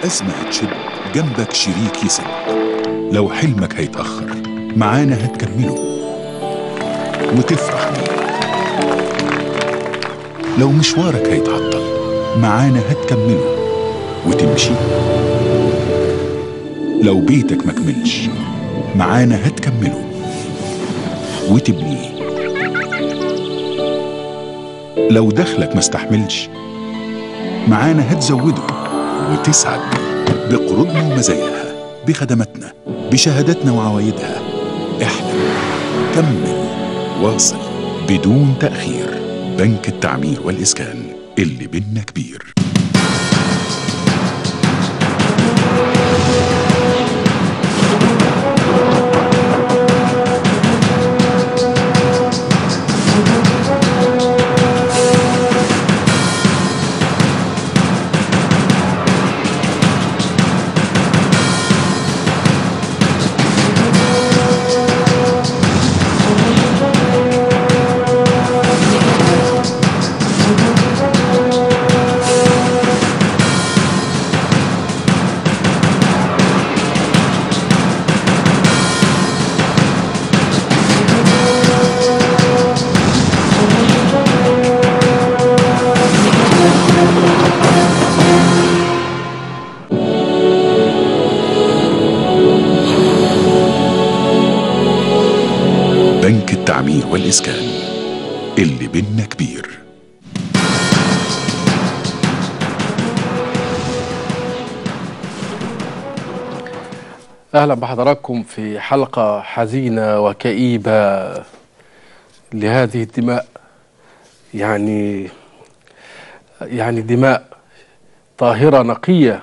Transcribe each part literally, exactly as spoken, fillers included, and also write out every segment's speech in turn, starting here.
الأزمة هتشد جنبك شريك يسد. لو حلمك هيتأخر معانا هتكمله وتفرح بيه. لو مشوارك هيتعطل معانا هتكمله وتمشي. لو بيتك مكملش معانا هتكمله وتبنيه. لو دخلك مستحملش معانا هتزوده وتسعد بقروضنا ومزاياها، بخدماتنا، بشهاداتنا وعوايدها. احلم، كمل، واصل بدون تأخير. بنك التعمير والإسكان، اللي بينا كبير. بنك التعمير والإسكان، اللي بينا كبير. أهلا بحضراتكم في حلقة حزينة وكئيبة لهذه الدماء. يعني يعني دماء طاهرة نقية،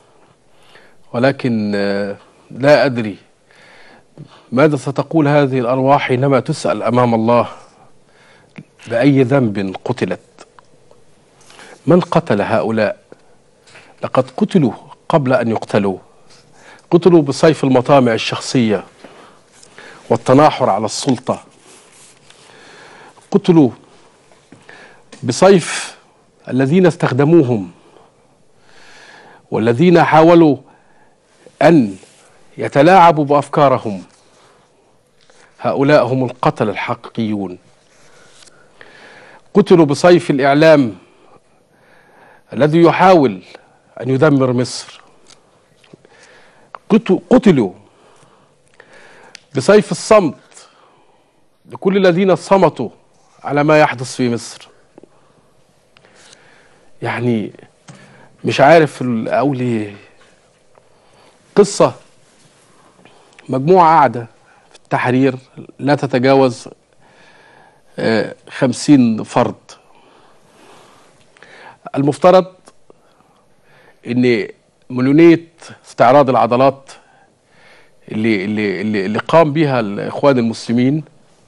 ولكن لا أدري ماذا ستقول هذه الأرواح حينما تسأل أمام الله بأي ذنب قتلت. من قتل هؤلاء؟ لقد قتلوا قبل أن يقتلوا، قتلوا بسيف المطامع الشخصية والتناحر على السلطة، قتلوا بسيف الذين استخدموهم والذين حاولوا أن يتلاعبوا بأفكارهم. هؤلاء هم القتلة الحقيقيون. قتلوا بسيف الإعلام الذي يحاول أن يدمر مصر. قتلوا بسيف الصمت لكل الذين صمتوا على ما يحدث في مصر. يعني مش عارف أقول إيه. قصة مجموعة قاعدة في التحرير لا تتجاوز خمسين فرد. المفترض ان مليونية استعراض العضلات اللي اللي اللي, اللي قام بها الاخوان المسلمين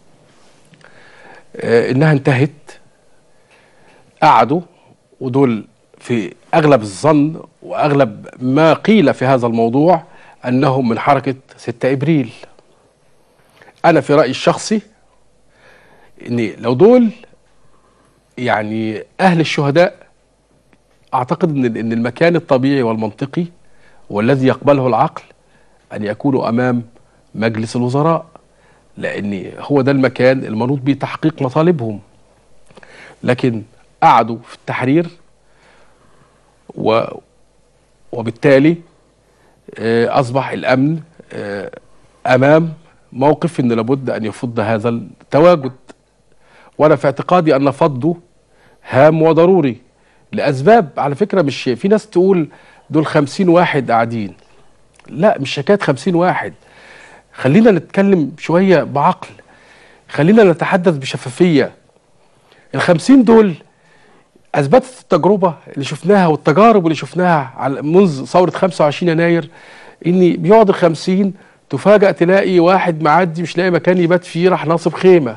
انها انتهت. قعدوا، ودول في اغلب الظن واغلب ما قيل في هذا الموضوع انهم من حركة ستة ابريل. انا في رأيي الشخصي ان لو دول يعني اهل الشهداء، اعتقد ان ان المكان الطبيعي والمنطقي والذي يقبله العقل ان يكونوا امام مجلس الوزراء، لان هو ده المكان المنوط به تحقيق مطالبهم. لكن قعدوا في التحرير و وبالتالي اصبح الامن امام موقف ان لابد ان يفض هذا التواجد. وانا في اعتقادي ان فضه هام وضروري لاسباب. على فكره مش في ناس تقول دول خمسين واحد قاعدين. لا، مش حكايه خمسين واحد. خلينا نتكلم شويه بعقل، خلينا نتحدث بشفافيه. الخمسين دول اثبتت التجربه اللي شفناها والتجارب اللي شفناها منذ ثوره خمسة وعشرين يناير ان بيقعد الخمسين تفاجأ تلاقي واحد معدي مش لاقي مكان يبات فيه، راح ناصب خيمه.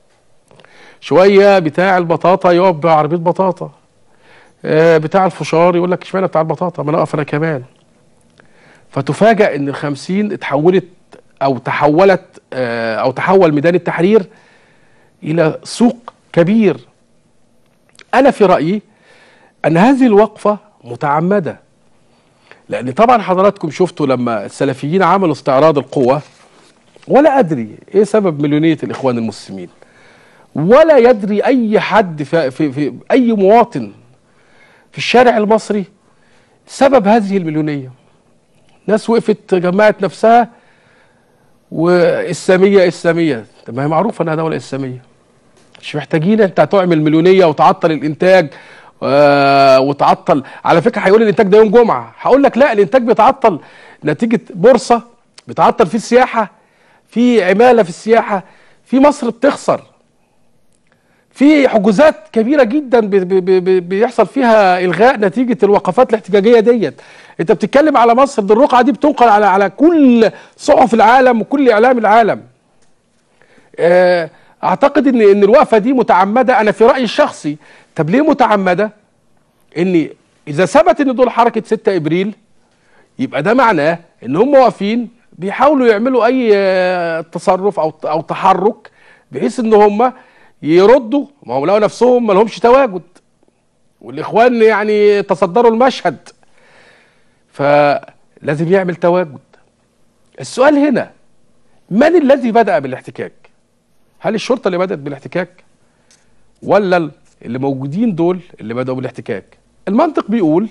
شويه بتاع البطاطا يقف بعربيه بطاطا، آه بتاع الفشار يقول لك اشمعنى بتاع البطاطا، ما انا اقف انا كمان. فتفاجأ ان الخمسين اتحولت او تحولت آه او تحول ميدان التحرير الى سوق كبير. انا في رأيي ان هذه الوقفة متعمدة. لان طبعا حضراتكم شفتوا لما السلفيين عملوا استعراض القوة، ولا ادري ايه سبب مليونية الاخوان المسلمين، ولا يدري اي حد في, في, في اي مواطن في الشارع المصري سبب هذه المليونية. ناس وقفت جمعت نفسها واسلامية اسلامية، طب ما هي معروفة انها دولة اسلامية، مش محتاجين انت تعمل مليونية وتعطل الانتاج آه وتعطل. على فكرة هيقول الانتاج ده يوم جمعة، هقول لك لا، الانتاج بيتعطل نتيجة بورصة، بيتعطل في السياحة، في عمالة في السياحة، في مصر بتخسر، في حجوزات كبيرة جدا بي بي بي بيحصل فيها إلغاء نتيجة الوقفات الاحتجاجية ديت. انت بتتكلم على مصر، دي الرقعة دي بتنقل على على كل صحف العالم وكل إعلام العالم. آه اعتقد ان ان الوقفة دي متعمدة، انا في رأيي الشخصي. طب ليه متعمدة؟ ان اذا ثبت ان دول حركة ستة ابريل، يبقى ده معناه ان هم واقفين بيحاولوا يعملوا اي آه تصرف او او تحرك بحيث ان هم يردوا. ما هم لقوا نفسهم ما لهمش تواجد، والاخوان يعني تصدروا المشهد، فلازم يعمل تواجد. السؤال هنا، من الذي بدأ بالاحتكاك؟ هل الشرطة اللي بدأت بالاحتكاك، ولا اللي موجودين دول اللي بدأوا بالاحتكاك؟ المنطق بيقول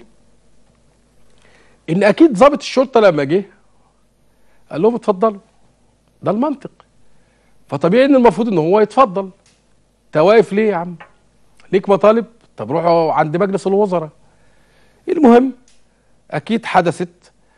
ان اكيد ضابط الشرطة لما جه قال لهم اتفضلوا، ده المنطق. فطبيعي ان المفروض ان هو يتفضل. تواقف ليه يا عم؟ ليك مطالب؟ طب روحوا عند مجلس الوزراء. المهم اكيد حدثت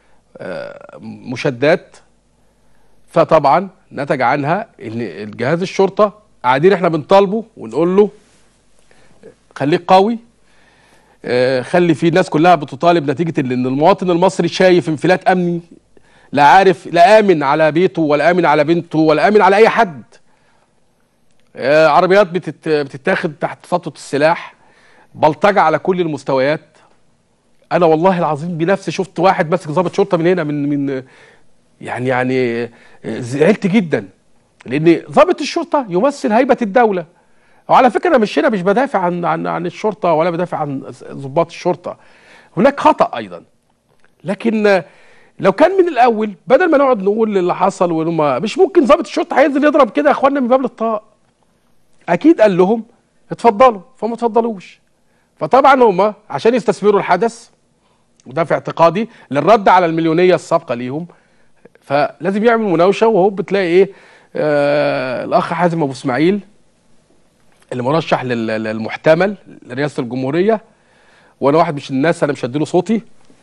مشادات، فطبعا نتج عنها ان الجهاز الشرطه قاعدين احنا بنطالبه ونقول له خليك قوي، خلي في ناس كلها بتطالب نتيجه ان المواطن المصري شايف انفلات امني، لا عارف، لا امن على بيته ولا امن على بنته ولا امن على اي حد. عربيات بتت بتتاخد تحت سطوة السلاح، بلطجة على كل المستويات. انا والله العظيم بنفسي شفت واحد ماسك ضابط شرطه من هنا، من من يعني يعني زعلت جدا، لان ضابط الشرطه يمثل هيبه الدوله. وعلى فكره انا مش هنا مش بدافع عن عن عن الشرطه ولا بدافع عن ضباط الشرطه، هناك خطا ايضا. لكن لو كان من الاول، بدل ما نقعد نقول اللي حصل وهم مش ممكن ضابط الشرطه هينزل يضرب كده يا اخوانا من باب الطاق. اكيد قال لهم اتفضلوا، فما اتفضلوش. فطبعا هم عشان يستثمروا الحدث، وده في اعتقادي للرد على المليونيه السابقه ليهم، فلازم يعمل مناوشه. وهو بتلاقي ايه، آه الاخ حازم ابو اسماعيل اللي مرشح للمحتمل لرئاسه الجمهوريه، وانا واحد مش الناس، انا مش هديله صوتي.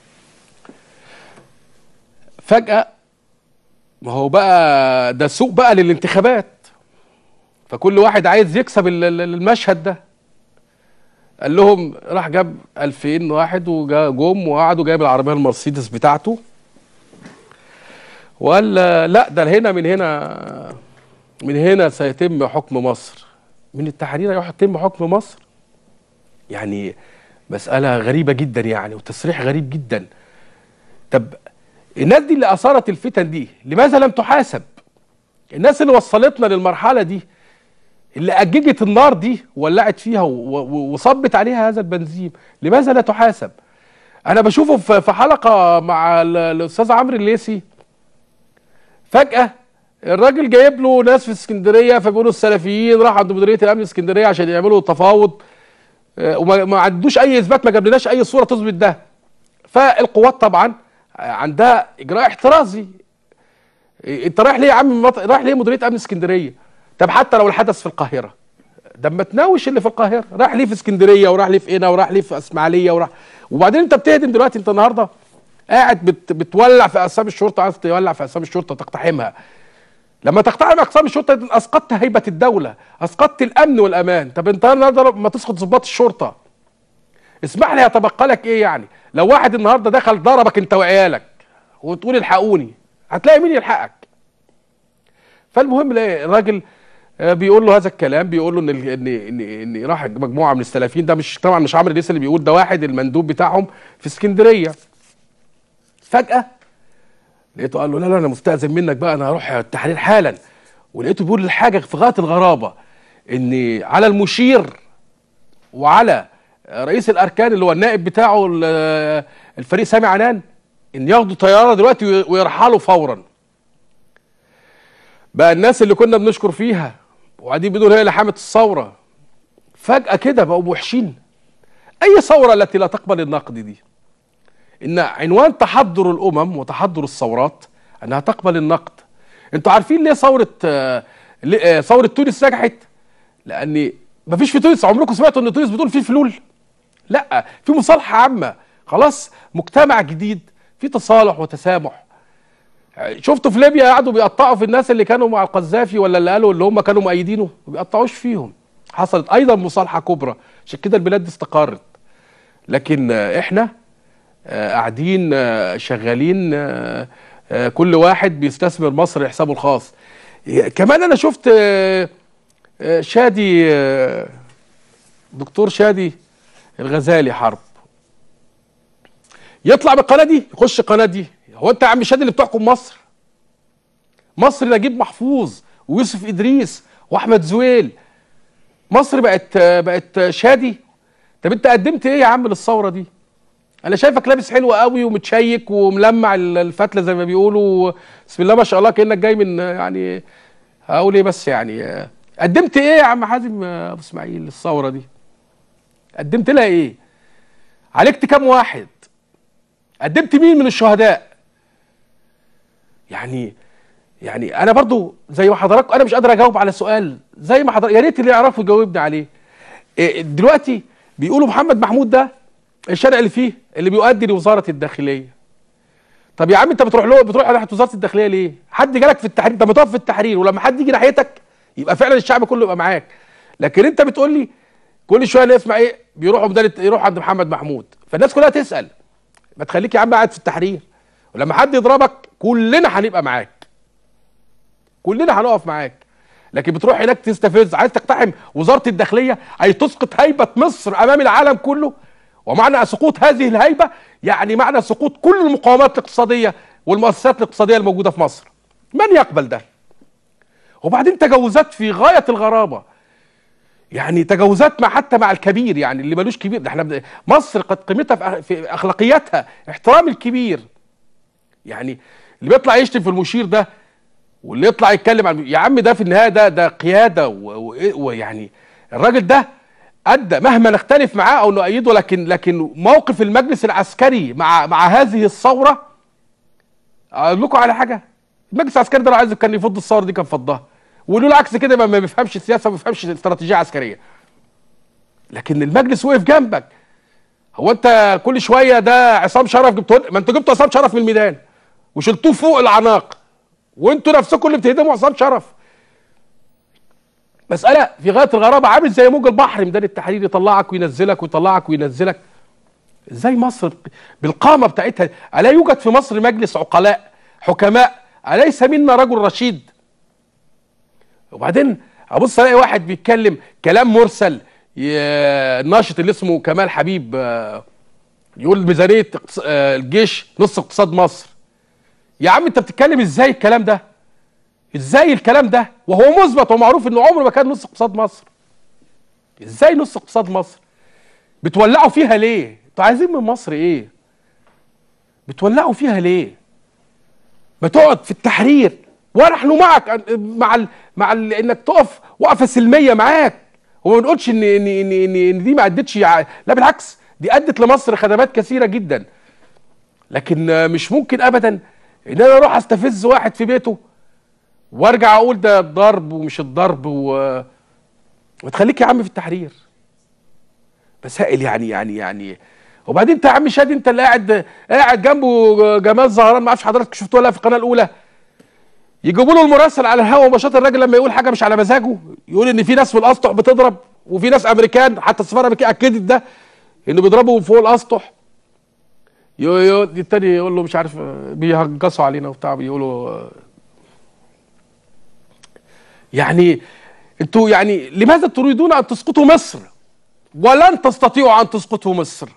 فجاه ما هو بقى ده سوق بقى للانتخابات، فكل واحد عايز يكسب المشهد ده. قال لهم، راح جاب ألفين واحد وجم وقعدوا، جايب العربيه المرسيدس بتاعته، وقال لا ده هنا من هنا من هنا سيتم حكم مصر، من التحرير يتم حكم مصر. يعني مسألة غريبة جدا يعني، وتصريح غريب جدا. طب الناس دي اللي أثارت الفتن دي لماذا لم تحاسب؟ الناس اللي وصلتنا للمرحلة دي، اللي أججت النار دي ولعت فيها وصبت عليها هذا البنزين، لماذا لا تحاسب؟ أنا بشوفه في حلقة مع الأستاذ عمرو الليثي، فجأة الراجل جايب له ناس في اسكندريه، فبيقولوا السلفيين راحوا عند مديريه الامن اسكندريه عشان يعملوا تفاوض، وما عندوش اي اثبات، ما جابلناش اي صوره تثبت ده. فالقوات طبعا عندها اجراء احترازي. انت رايح ليه يا عم؟ رايح ليه مديريه امن اسكندريه؟ طب حتى لو الحدث في القاهره، ده ما تناوش اللي في القاهره، رايح ليه في اسكندريه وراح ليه في قنا وراح ليه في اسماعيليه وراح، وبعدين انت بتهدم دلوقتي. انت النهارده قاعد بت بتولع في اقسام الشرطه، عايز تولع في اقسام الشرطه تقتحمها. لما تقتحم اقسام الشرطه اسقطت هيبه الدوله، اسقطت الامن والامان. طب انت النهارده ما تسقط ضباط الشرطه، اسمح لي يتبقى لك ايه يعني؟ لو واحد النهارده دخل ضربك انت وعيالك وتقول الحقوني، هتلاقي مين يلحقك؟ فالمهم الراجل بيقول له هذا الكلام، بيقول له ان ان ان, إن راح مجموعه من السلفيين، ده مش طبعا مش عمرو الليثي اللي بيقول، ده واحد المندوب بتاعهم في اسكندريه. فجاه لقيته قال له لا لا انا مستأذن منك بقى، انا هروح التحرير حالا. ولقيته بيقول الحاجه في غايه الغرابه، ان على المشير وعلى رئيس الاركان اللي هو النائب بتاعه الفريق سامي عنان، ان ياخدوا طياره دلوقتي ويرحلوا فورا. بقى الناس اللي كنا بنشكر فيها وقاعدين بنقول هي اللي حامت الثوره فجاه كده بقوا وحشين. اي ثوره التي لا تقبل النقد دي، ان عنوان تحضر الامم وتحضر الثورات انها تقبل النقد. انتوا عارفين ليه ثوره آه ليه ثوره تونس نجحت؟ لان مفيش في تونس، عمركم سمعتوا ان تونس بتقول في فلول؟ لا، في مصالحه عامه، خلاص مجتمع جديد في تصالح وتسامح. شفتوا في ليبيا قعدوا بيقطعوا في الناس اللي كانوا مع القذافي ولا اللي قالوا اللي هم كانوا مؤيدينه، ما بيقطعوش فيهم. حصلت ايضا مصالحه كبرى، عشان كده البلاد دي استقرت. لكن احنا قاعدين شغالين، كل واحد بيستثمر مصر لحسابه الخاص. كمان انا شفت شادي، دكتور شادي الغزالي حرب، يطلع بالقناه دي يخش القناه دي. هو انت يا عم شادي اللي بتحكم مصر؟ مصر نجيب محفوظ ويوسف ادريس واحمد زويل، مصر بقت بقت شادي. طب انت قدمت ايه يا عم للثوره دي؟ انا شايفك لابس حلو قوي ومتشيك وملمع الفتله زي ما بيقولوا، بسم الله ما شاء الله، كانك جاي من يعني هقول ايه بس يعني. قدمت ايه يا عم حازم ابو اسماعيل للثوره دي؟ قدمت لها ايه؟ عالجت كام واحد؟ قدمت مين من الشهداء؟ يعني يعني انا برضو زي ما حضراتكم انا مش قادر اجاوب على سؤال زي ما حضرتك، يا ريت اللي يعرفوا يجاوبني عليه. دلوقتي بيقولوا محمد محمود ده الشارع اللي فيه اللي بيؤدي لوزاره الداخليه. طب يا عم انت بتروح له بتروح ناحيه وزاره الداخليه ليه؟ حد جالك في التحرير؟ انت بتقف في التحرير ولما حد يجي ناحيتك يبقى فعلا الشعب كله يبقى معاك. لكن انت بتقول لي كل شويه نسمع ايه؟ بيروحوا بدل يروحوا عند محمد محمود، فالناس كلها تسال. ما تخليك يا عم قاعد في التحرير، ولما حد يضربك كلنا هنبقى معاك، كلنا هنقف معاك. لكن بتروح هناك تستفز، عايز تقتحم وزاره الداخليه، اي تسقط هيبه مصر امام العالم كله. ومعنى سقوط هذه الهيبه يعني معنى سقوط كل المقاومات الاقتصاديه والمؤسسات الاقتصاديه الموجوده في مصر. من يقبل ده؟ وبعدين تجاوزات في غايه الغرابه، يعني تجاوزات مع حتى مع الكبير، يعني اللي ملوش كبير. ده احنا مصر قد قيمتها في اخلاقياتها احترام الكبير. يعني اللي بيطلع يشتم في المشير ده واللي يطلع يتكلم عن يا عم ده في النهايه ده ده قياده، ويعني الراجل ده ادى مهما نختلف معاه او نؤيده، لكن لكن موقف المجلس العسكري مع مع هذه الثوره. اقول لكم على حاجه، المجلس العسكري ده لو عايز كان يفض الثوره دي كان فضها، ويقولوا له عكس كده ما بيفهمش السياسه وما بيفهمش استراتيجيه عسكريه. لكن المجلس وقف جنبك. هو انت كل شويه ده عصام شرف جبتوه؟ ما انتوا جبتوا عصام شرف من الميدان وشلتوه فوق العناق، وانتوا نفسكم اللي بتهدموا عصام شرف. مساله في غايه الغرابه، عامل زي موج البحر ميدان التحرير، يطلعك وينزلك ويطلعك وينزلك. ازاي مصر بالقامه بتاعتها؟ الا يوجد في مصر مجلس عقلاء حكماء؟ اليس منا رجل رشيد؟ وبعدين ابص الاقي واحد بيتكلم كلام مرسل، الناشط اللي اسمه كمال حبيب يقول ميزانيه الجيش نص اقتصاد مصر. يا عم انت بتتكلم ازاي الكلام ده؟ ازاي الكلام ده وهو مثبت ومعروف انه عمره ما كان نص اقتصاد مصر؟ ازاي نص اقتصاد مصر؟ بتولعوا فيها ليه؟ انتوا عايزين من مصر ايه؟ بتولعوا فيها ليه؟ ما تقعد في التحرير ونحن معك مع ال مع ال انك تقف وقفه سلميه معاك، وما بنقولش ان ان ان ان, إن دي ما ادتش، لا بالعكس دي ادت لمصر خدمات كثيره جدا. لكن مش ممكن ابدا ان انا اروح استفز واحد في بيته وارجع اقول ده الضرب ومش الضرب و... وتخليك يا عم في التحرير. مسائل يعني يعني يعني وبعدين انت يا عم شادي انت اللي قاعد قاعد جنبه جمال زهران، ما اعرفش حضرتك شفتوه ولا في القناه الاولى، يجيبوا له المراسل على الهوا مباشره، الراجل لما يقول حاجه مش على مزاجه يقول ان في ناس في الاسطح بتضرب وفي ناس امريكان، حتى السفاره الامريكيه اكدت ده انه بيضربوا فوق الاسطح. التاني يقول له مش عارف بيهجصوا علينا وبتاع، بيقولوا يعني انتوا يعني لماذا تريدون ان تسقطوا مصر؟ ولن تستطيعوا ان تسقطوا مصر.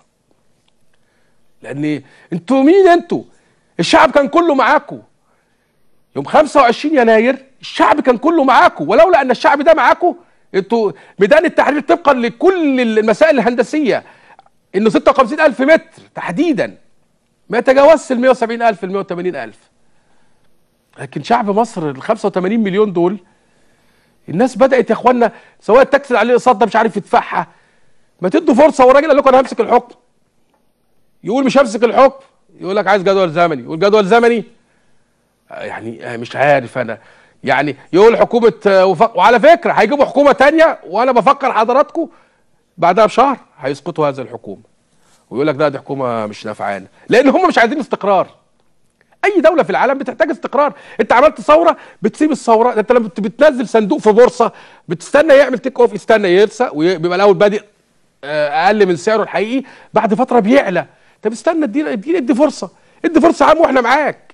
لان انتوا مين انتوا؟ الشعب كان كله معاكم يوم خمسة وعشرين يناير، الشعب كان كله معاكم، ولولا ان الشعب ده معاكم انتوا ميدان التحرير طبقا لكل المسائل الهندسيه انه ستة وخمسين ألف متر تحديدا ما يتجاوزش ال مئة وسبعين ألف ال مئة وثمانين ألف. لكن شعب مصر ال خمسة وثمانين مليون دول الناس بدأت يا اخوانا سواء التاكسي اللي عليه اقساط ده مش عارف يدفعها. ما تدوا فرصه، والراجل قال لكم انا همسك الحكم. يقول مش همسك الحكم، يقول لك عايز جدول زمني، يقول جدول زمني يعني مش عارف انا يعني يقول حكومه وفق. وعلى فكره هيجيبوا حكومه ثانيه وانا بفكر حضراتكم بعدها بشهر هيسقطوا هذه الحكومه ويقول لك ده دي حكومه مش نافعانا، لان هم مش عايزين استقرار. اي دوله في العالم بتحتاج استقرار. انت عملت ثوره بتسيب الثوره. انت لما بتنزل صندوق في بورصه بتستنى يعمل تيك اوف، يستنى يرسى ويبقى الاول بادئ اقل من سعره الحقيقي، بعد فتره بيعلى. طب استنى ادينا ادينا ادي فرصه، ادي فرصه يا عم واحنا معاك.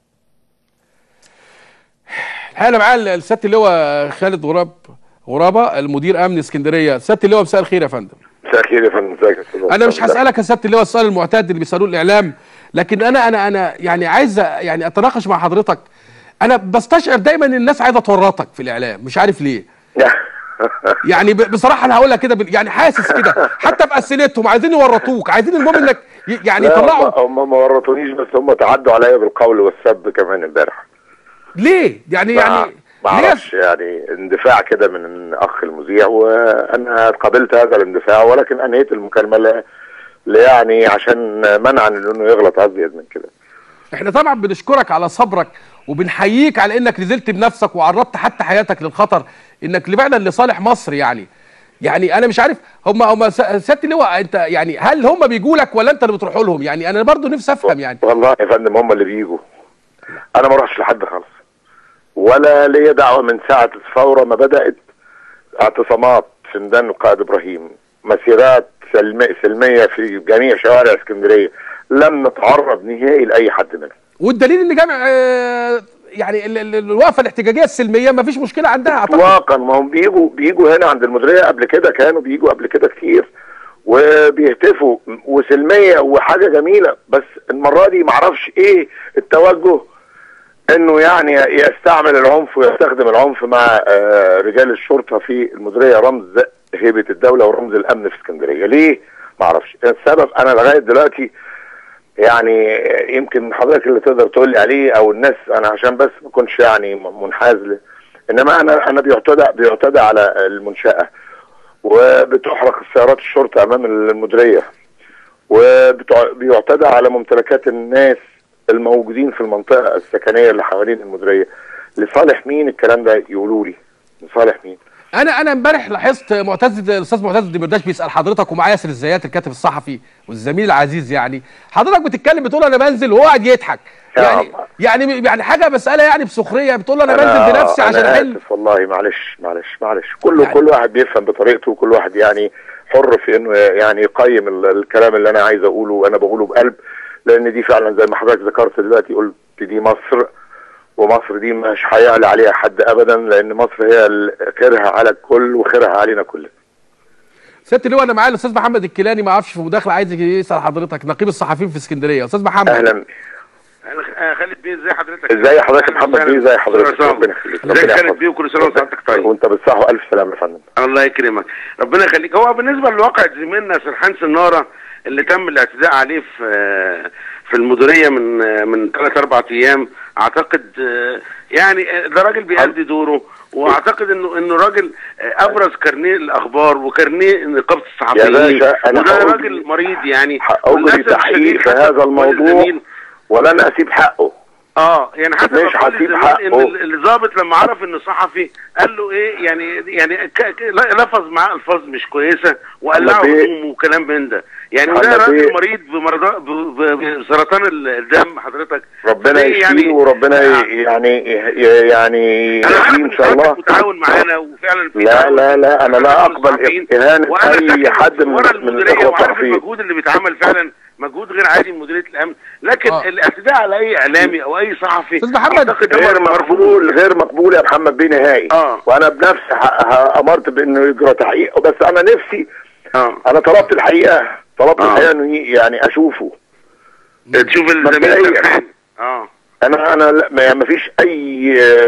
الحقيقه انا معايا السياده اللواء خالد غراب غرابه المدير امن اسكندريه. سياده اللواء مساء الخير يا فندم. مساء الخير يا فندم. ازيك يا استاذ؟ انا مش هسالك يا سياده اللواء السؤال المعتاد اللي بيسالوه الاعلام، لكن انا انا انا يعني عايز يعني اتناقش مع حضرتك. انا بستشعر دايما ان الناس عايزه تورطك في الاعلام، مش عارف ليه. يعني بصراحه انا هقولها كده يعني حاسس كده حتى باسئلتهم عايزين يورطوك، عايزين المهم انك يعني يطلعوا. هم ما ورطونيش، بس هم تعدوا عليا بالقول والسب كمان امبارح. ليه؟ يعني يعني ما اعرفش، يعني اندفاع كده من اخ المذيع، وانا قبلت هذا الاندفاع ولكن انهيت المكالمه ل... يعني عشان منعا انه يغلط ازيد من كده. احنا طبعا بنشكرك على صبرك وبنحييك على انك نزلت بنفسك وعرضت حتى حياتك للخطر، انك فعلا لصالح مصر. يعني يعني انا مش عارف هم هم سياده اللواء انت يعني هل هم بيجوا لك ولا انت اللي بتروح لهم؟ يعني انا برضو نفسي افهم. يعني والله يا فندم هم اللي بيجوا، انا ما اروحش لحد خالص، ولا ليا دعوه من ساعه الثوره ما بدات. اعتصامات في ميدان القائد ابراهيم، مسيرات سلميه في جميع شوارع اسكندريه، لم نتعرض نهائي لاي حد منهم. والدليل ان جامع آه يعني الوقفه الاحتجاجيه السلميه ما فيش مشكله عندها اعتقد. اطلاقا، ما هم بيجوا بيجوا هنا عند المديريه قبل كده، كانوا بيجوا قبل كده كتير وبيهتفوا وسلميه وحاجه جميله، بس المره دي ما اعرفش ايه التوجه انه يعني يستعمل العنف ويستخدم العنف مع رجال الشرطه في المديريه، رمز هيبه الدوله ورمز الامن في اسكندريه. ليه؟ ما اعرفش السبب. انا لغايه دلوقتي يعني يمكن حضرتك اللي تقدر تقول لي عليه او الناس، انا عشان بس ما اكونش يعني منحاز له، انما انا انا بيعتدى بيعتدى على المنشاه، وبتحرق السيارات الشرطه امام المديريه، وبيعتدى على ممتلكات الناس الموجودين في المنطقه السكنيه اللي حوالين المديريه. لصالح مين الكلام ده؟ يقولوا لي لصالح مين؟ انا انا امبارح لاحظت معتز الاستاذ معتز الدمرداش بيسال حضرتك، ومعاه ياسر الزيات الكاتب الصحفي والزميل العزيز. يعني حضرتك بتتكلم بتقول انا بنزل وهو قاعد يضحك، يعني يعني يعني حاجه مساله يعني بسخريه، بتقول له انا بنزل بنفسي عشان احل. والله معلش معلش معلش كله يعني كل واحد بيفهم بطريقته، وكل واحد يعني حر في انه يعني يقيم الكلام اللي انا عايز اقوله، وانا بقوله بقلب، لان دي فعلا زي ما حضرتك ذكرت دلوقتي، قلت دي مصر، ومصر دي مش هيعلى عليها حد ابدا، لان مصر هي خيرها على الكل وخيرها علينا كلنا. سياده اللواء انا معايا الاستاذ محمد الكيلاني، ما اعرفش في مداخله عايز يسال حضرتك، نقيب الصحفيين في اسكندريه. استاذ محمد. اهلا. اهلا خالد بيه، ازي حضرتك؟ ازي حضرتك محمد بيه؟ ازي حضرتك؟ ربنا يخليك. ازي خالد بيه؟ وكل سنه وسعادتك طيب. وانت بالصحه والف سلامه يا فندم. الله يكرمك، ربنا يخليك. هو بالنسبه لواقع زميلنا سرحان سناره اللي تم الاعتداء عليه في في المديريه من من ثلاث اربع ايام، اعتقد يعني ده راجل بيأدي دوره، واعتقد انه انه راجل ابرز كارنيه الاخبار وكارنيه نقابه الصحفيين، وده راجل مريض يعني. اجري تحقيق في هذا الموضوع ولن اسيب حقه. اه يعني حتى مش هسيب حقه. ان الضابط لما عرف انه صحفي قال له ايه يعني يعني لفظ معاه الفاظ مش كويسه وقلعه هدومه وكلام من ده. يعني ده راجل مريض بسرطان الدم حضرتك، ربنا يشفيه يعني وربنا يعني يعني ان شاء الله متعاون معانا وفعلا في لا لا لا انا لا اقبل اهانه اي حد من المديريه، وعارف المجهود اللي بيتعمل فعلا مجهود غير عادي من مديريه الامن، لكن آه. الاعتداء على اي اعلامي او اي صحفي استاذ محمد غير مقبول غير مقبول يا محمد بيه نهائي. آه. وانا بنفسي امرت بانه يجرى تحقيق، بس انا نفسي آه. انا طلبت الحقيقه طلبت آه. الحقيقه انه يعني اشوفه تشوف الزميل. اه انا انا ما فيش اي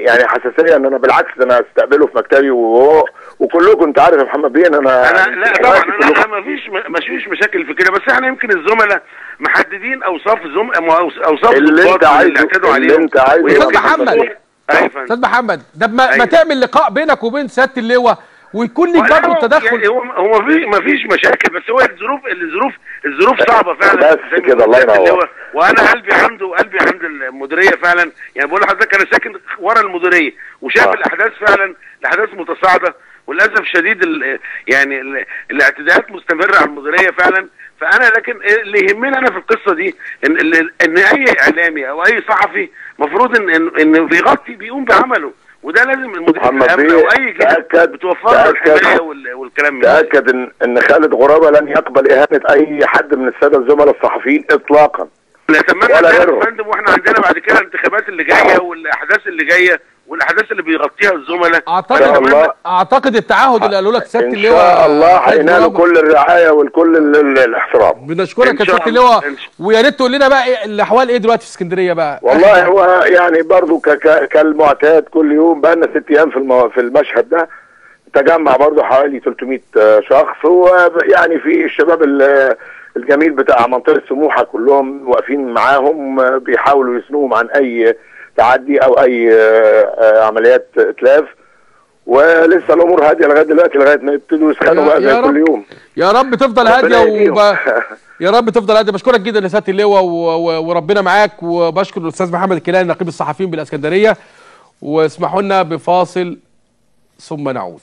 يعني حساسيه ان انا بالعكس ده انا استقبله في مكتبي وهو وكلكم انت عارف يا محمد بيه ان انا انا لا طبعا انا, أنا ما فيش ما فيش مشاكل في كده، بس احنا يمكن الزملاء محددين اوصاف زملاء اوصاف اللي انت عايزه اللي انت عايزه استاذ محمد. استاذ محمد ده ما, أيوة. ما تعمل لقاء بينك وبين سياده اللواء ويكون لك برضه التدخل. يعني هو هو ما فيش مشاكل، بس هو الظروف الظروف الظروف صعبه فعلا بس كده. الله ينور. وانا قلبي عنده وقلبي عند المديريه فعلا. يعني بقول لحضرتك انا ساكن ورا المديريه وشايف آه. الاحداث فعلا، الاحداث متصاعده وللاسف شديد ال يعني ال الاعتداءات مستمره على المديريه فعلا. فانا لكن اللي يهمني انا في القصه دي ان ان اي اعلامي او اي صحفي مفروض ان انه بيغطي بيقوم بعمله، وده لازم المديريه الامن او اي جهه بتوفر له الحمايه والكلام ده. تاكد ان ان خالد غرابه لن يقبل اهانه اي حد من الساده الزملاء الصحفيين اطلاقا. نتمنى ذلك يا فندم، واحنا عندنا بعد كده الانتخابات اللي جايه والاحداث اللي جايه والاحداث اللي بيغطيها الزملاء. اعتقد اعتقد التعهد اللي قالوا لك سياده اللواء ان شاء الله هينالوا كل الرعايه والكل الاحترام. بنشكرك يا سياده اللواء، ويا ريت تقول لنا بقى إيه الاحوال ايه دلوقتي في اسكندريه بقى. والله هو يعني برضو كالمعتاد كل يوم بقى لنا ست ايام في المو... في المشهد ده تجمع برضو حوالي ثلاثمائة شخص، ويعني في الشباب الجميل بتاع منطقه سموحه كلهم واقفين معاهم بيحاولوا يسنوهم عن اي تعدي او اي عمليات اتلاف، ولسه الامور هاديه لغايه دلوقتي لغايه ما يبتدوا يسخنوا بقى زي كل يوم. يا رب تفضل هاديه وب... يا رب تفضل هاديه. بشكرك جدا يا سياده اللواء و... وربنا معاك، وبشكر الاستاذ محمد الكيلاني نقيب الصحفيين بالاسكندريه. واسمحوا لنا بفاصل ثم نعود.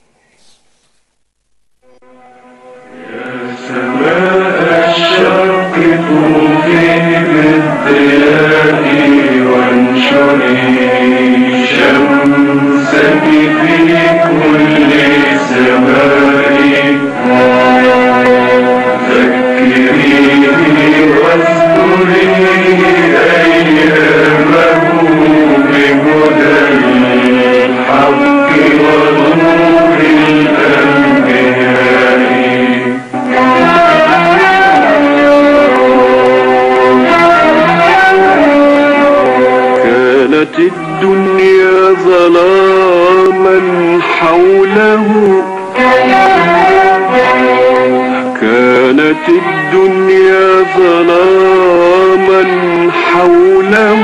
يا سماء الشرق طوفي بالضياء وانشري شمسك في كل سماء، ذكريني واذكري أيامه بهدى الحق ونور الأنبياء. كانت الدنيا ظلاما حوله، كانت الدنيا ظلاما حوله،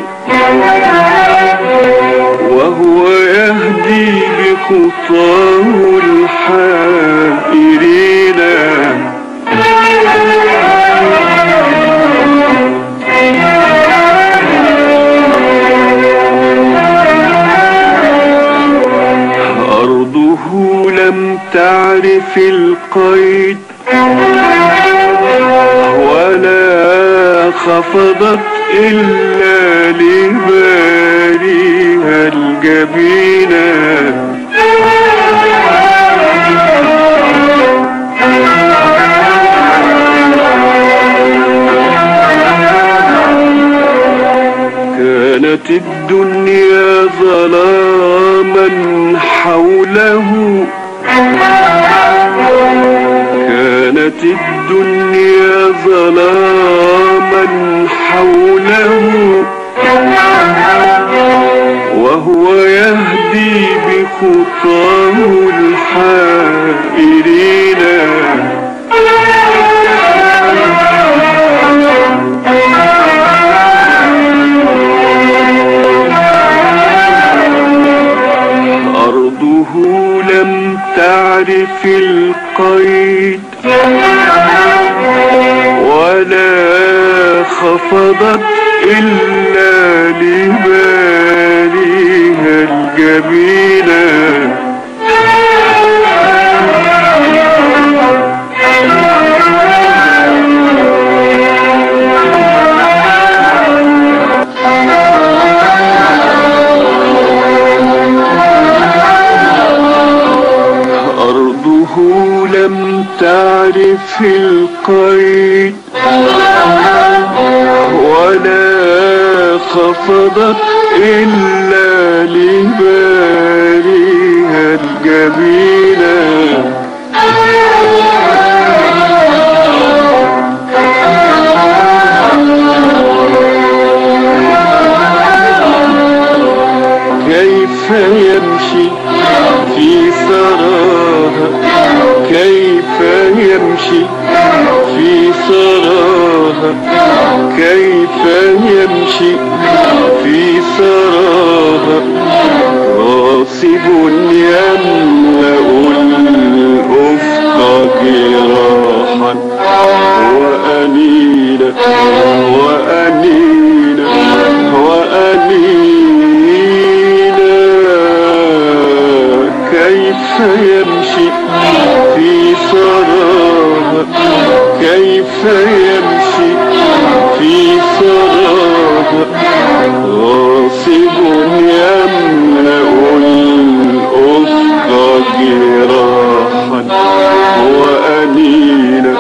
وهو يهدي بخطاه الحائرين. أرضه لم تعرف القيد ولا خفضت إلا لباريها الجبينة. كانت الدنيا ظلاما حوله، كانت الدنيا ظلاما حوله، وهو يهدي بخطاه الحائرين. أرضه لم تعرف القيد ولا خفضت إلا لباليها الجبينة. أرضه لم تعرف القيد ولا خفضت إلا لباريها الجبينة. كيف يمشي في سراها، كيف يمشي في سراها، كيف يمشي في سراها، غاصب يملأ الأفق جراحا، وأنينا وأنينا وأنينا، كيف يمشي في سراها، كيف يمشي في سراها، غاصب يملأ الأفق جراحا، وأنينا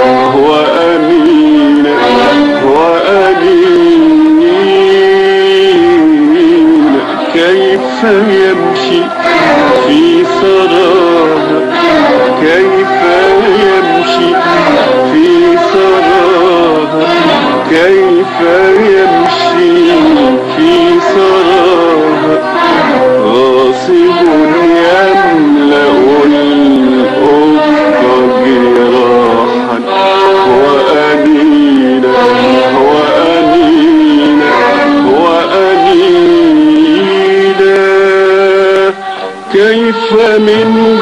وأنينا وأنينا، كيف يمشي في سراها، كيف يمشي في سراها، كيف يمشي في سراها، غاصب يملأ الأفق جراحا، وأنينا وأنينا وأنينا، كيف من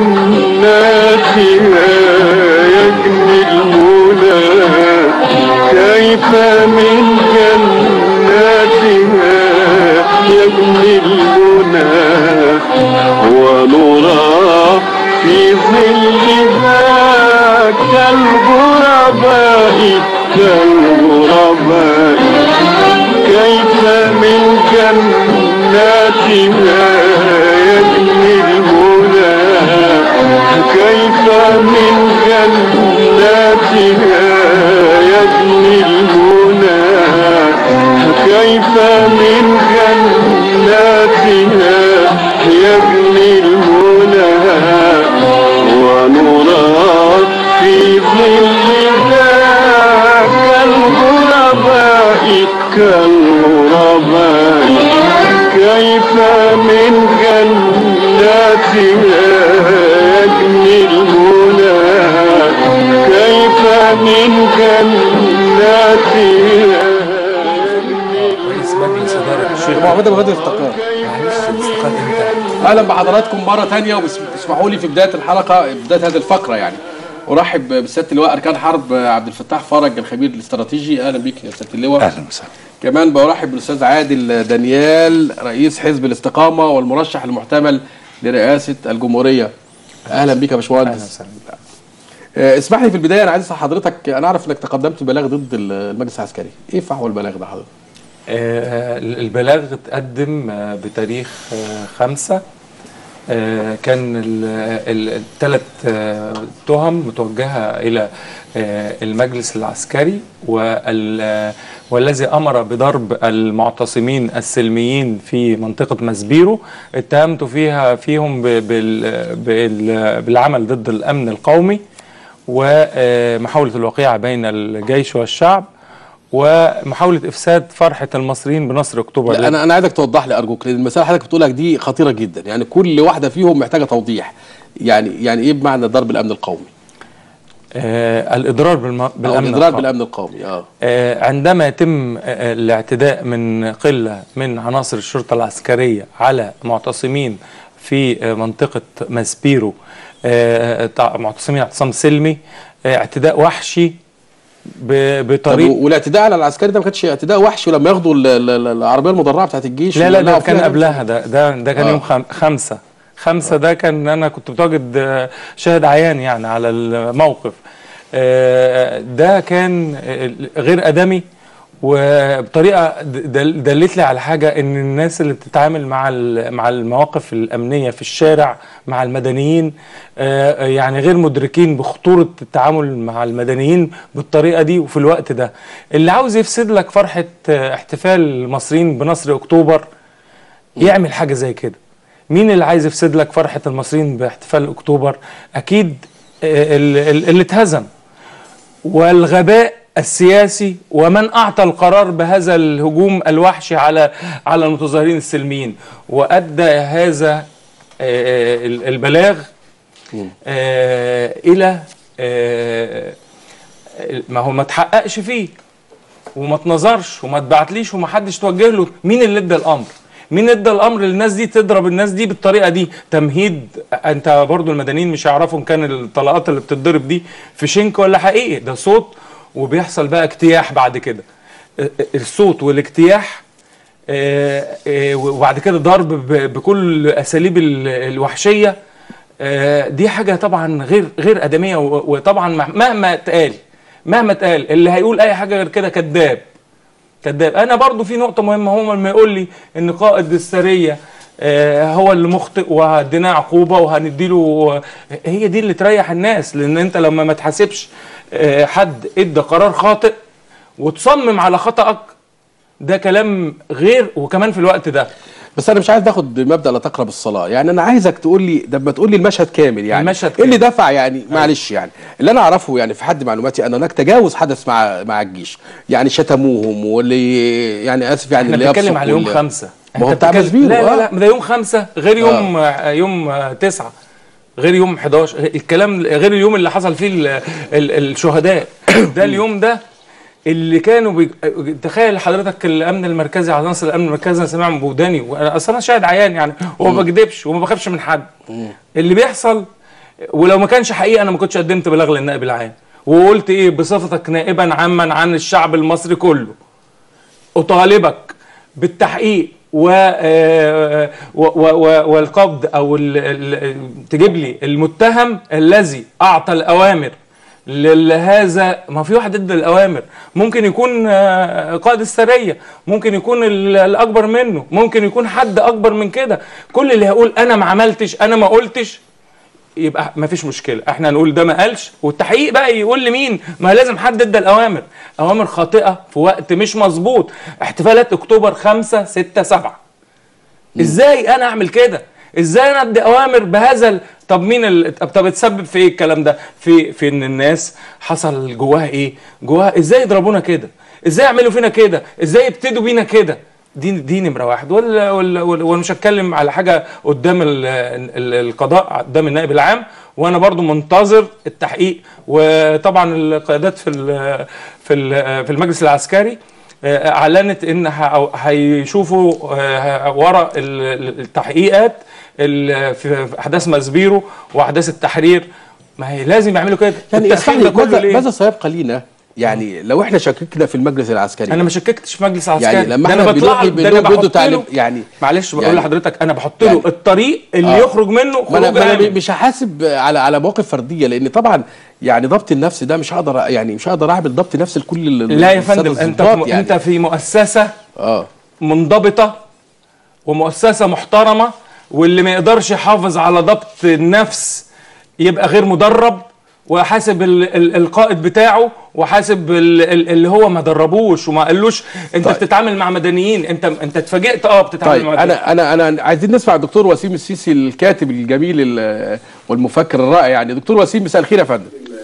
جناتها يجني المنى، كيف من جناتها يجني المنى، ونرى في ظلها كالغرباء كالغرباء، كيف من جناتها يجني المنى، كيف من جناتها يجني المنى، كيف من جناتها يجني المنى، ونرى في ظلها كالغرباء كالغرباء، كيف من جناتها يجني المنى، كيف من جناتها. رئيس مجلس إدارة الشيخ محمد ابو غادر افتقار. معلش الاستقالة امتى؟ اهلا بحضراتكم مره ثانيه، واسمحوا لي في بدايه الحلقه بدايه هذه الفقره يعني ارحب بسياده اللواء اركان حرب عبد الفتاح فرج الخبير الاستراتيجي. اهلا بك يا سياده اللواء. اهلا وسهلا. كمان برحب بالاستاذ عادل دانيال رئيس حزب الاستقامه والمرشح المحتمل لرئاسه الجمهوريه. اهلا بك يا باشمهندس. اهلا وسهلا. اسمح لي في البدايه، انا عايز اسال حضرتك، انا اعرف انك تقدمت ببلاغ ضد المجلس العسكري، ايه فحوى البلاغ ده حضرتك؟ آه البلاغ اتقدم بتاريخ آه خمسة. آه كان الثلاث آه تهم متوجهة إلى آه المجلس العسكري، والذي أمر بضرب المعتصمين السلميين في منطقة مسبيرو، اتهمت فيها فيهم بالعمل ضد الأمن القومي ومحاولة الوقيعة بين الجيش والشعب ومحاولة إفساد فرحة المصريين بنصر أكتوبر. لا انا انا عايزك توضح لي ارجوك، لان المساله حضرتك بتقولها دي خطيره جدا، يعني كل واحده فيهم محتاجه توضيح. يعني يعني ايه بمعنى ضرب الامن القومي؟ آه الاضرار بالم... بالامن الاضرار القومي. بالامن القومي اه, آه عندما يتم آه الاعتداء من قله من عناصر الشرطه العسكريه على معتصمين في آه منطقه مسبيرو، آه معتصمين اعتصام سلمي، آه اعتداء وحشي بطريقه. والاعتداء على العسكري ده ما كانش اعتداء وحشي لما ياخدوا العربيه المدرعه بتاعت الجيش؟ لا لا ده كان قبلها، ده ده ده كان آه. يوم خمسة خمسة. آه. ده كان انا كنت متواجد شاهد عيان يعني على الموقف. ده كان غير ادمي، وبطريقه دلت لي على حاجه، ان الناس اللي بتتعامل مع مع المواقف الامنيه في الشارع مع المدنيين يعني غير مدركين بخطوره التعامل مع المدنيين بالطريقه دي وفي الوقت ده. اللي عاوز يفسد لك فرحه احتفال المصريين بنصر اكتوبر يعمل حاجه زي كده. مين اللي عايز يفسد لك فرحه المصريين باحتفال اكتوبر؟ اكيد اللي اتهزم. والغباء السياسي ومن اعطى القرار بهذا الهجوم الوحشي على على المتظاهرين السلميين، وادى هذا البلاغ الى ما هو ما تحققش فيه وما تنظرش وما تبعتليش وما حدش توجه له. مين اللي ادى الامر؟ مين ادى الامر للناس دي تضرب الناس دي بالطريقه دي؟ تمهيد. انت برضو المدنيين مش هيعرفوا ان كان الطلقات اللي بتتضرب دي في شنك ولا حقيقي، ده صوت وبيحصل بقى اجتياح بعد كده. الصوت والاجتياح وبعد كده ضرب بكل اساليب الوحشيه، دي حاجه طبعا غير غير ادميه. وطبعا مهما اتقال مهما اتقال اللي هيقول اي حاجه غير كده كذاب كذاب. انا برضو في نقطه مهمه، هو لما يقول لي ان قائد السريه هو اللي مخطئ وهديناه عقوبه وهنديله، هي دي اللي تريح الناس. لان انت لما ما تحاسبش حد ادى قرار خاطئ وتصمم على خطأك، ده كلام غير. وكمان في الوقت ده بس انا مش عايز ناخد بمبدا لا تقرب الصلاه، يعني انا عايزك تقول لي ده ما تقول لي المشهد كامل، يعني المشهد ايه اللي كامل. دفع يعني معلش يعني اللي انا اعرفه يعني في حد معلوماتي ان هناك تجاوز حدث مع مع الجيش، يعني شتموهم واللي يعني اسف يعني احنا اللي بنتكلم على يوم واللي خمسة. ما هو بتاع مسبيرو. لا لا لا ده يوم خمسة غير يوم آه. يوم تسعة غير يوم حداشر، الكلام غير اليوم اللي حصل فيه ال ال الشهداء. ده اليوم ده اللي كانوا بي... تخيل حضرتك الامن المركزي، عناصر الامن المركزي انا سامع من بوداني، وانا اصلا انا شاهد عيان يعني وما بكذبش وما بخافش من حد. اللي بيحصل ولو ما كانش حقيقه انا ما كنتش قدمت بلاغ للنائب العام وقلت ايه بصفتك نائبا عاما عن الشعب المصري كله، اطالبك بالتحقيق و... و... و... والقبض او ال... ال... تجيب لي المتهم الذي اعطى الاوامر لهذا. ما في واحد ضد الاوامر، ممكن يكون قائد السريه، ممكن يكون الاكبر منه، ممكن يكون حد اكبر من كده. كل اللي هيقول انا ما عملتش انا ما قلتش يبقى ما فيش مشكله، احنا نقول ده ما قالش والتحقيق بقى يقول لمين. ما لازم حد ادى الاوامر، اوامر خاطئه في وقت مش مظبوط. احتفالات اكتوبر خمسة ستة سبعة، ازاي انا اعمل كده؟ ازاي انا ادي اوامر بهذا ال... طب مين ال... طب اتسبب في ايه الكلام ده؟ في في ان الناس حصل جواها ايه؟ جواها ازاي يضربونا كده؟ ازاي يعملوا فينا كده؟ ازاي يبتدوا بينا كده؟ دي دي نمره واحد. ولا ولا وانا مش هتكلم على حاجه قدام ال... ال... القضاء قدام النائب العام، وانا برضو منتظر التحقيق. وطبعا القيادات في ال... في ال... في المجلس العسكري اعلنت ان هيشوفوا ورا التحقيقات في احداث مسبيرو واحداث التحرير. ما هي لازم يعملوا كده. يعني ماذا ماذا سيبقى لينا يعني لو احنا شككنا في المجلس العسكري؟ انا ما شككتش في المجلس العسكري، يعني لما انا بطلع ده انا بحط له يعني معلش بقول يعني لحضرتك انا بحط له يعني الطريق اللي آه يخرج منه خروج. انا مش هحاسب على على مواقف فرديه، لان طبعا يعني ضبط النفس ده مش هقدر يعني مش هقدر اعمل ضبط نفس لكل. لا يا فندم، انت يعني انت في مؤسسه اه منضبطه ومؤسسه محترمه، واللي ما يقدرش يحافظ على ضبط النفس يبقى غير مدرب، وحاسب القائد بتاعه وحاسب اللي هو ما دربوش وما قالوش انت طيب. بتتعامل مع مدنيين، انت انت اتفاجئت اه بتتعامل طيب. مع مدنيين. انا انا انا عايزين نسمع الدكتور وسيم السيسي الكاتب الجميل والمفكر الرائع. يعني دكتور وسيم مساء الخير يا فندم.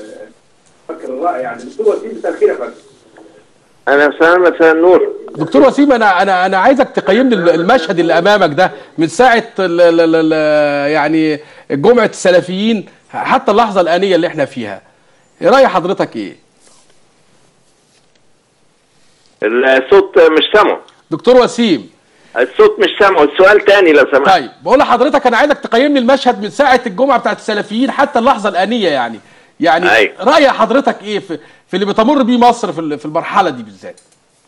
المفكر الرائع يعني دكتور وسيم مساء الخير يا فندم. انا مساء مساء النور. دكتور وسيم انا انا انا عايزك تقيم لي المشهد اللي امامك ده من ساعه ال ال ال يعني جمعه السلفيين حتى اللحظه الانيه اللي احنا فيها. راي حضرتك ايه؟ الصوت مش سامعه دكتور وسيم. الصوت مش سامعه، السؤال تاني لو سمحت. طيب بقول لحضرتك انا عايزك تقيم لي المشهد من ساعه الجمعه بتاعت السلفيين حتى اللحظه الانيه، يعني يعني أي. راي حضرتك ايه في, في اللي بتمر بيه مصر في في المرحله دي بالذات؟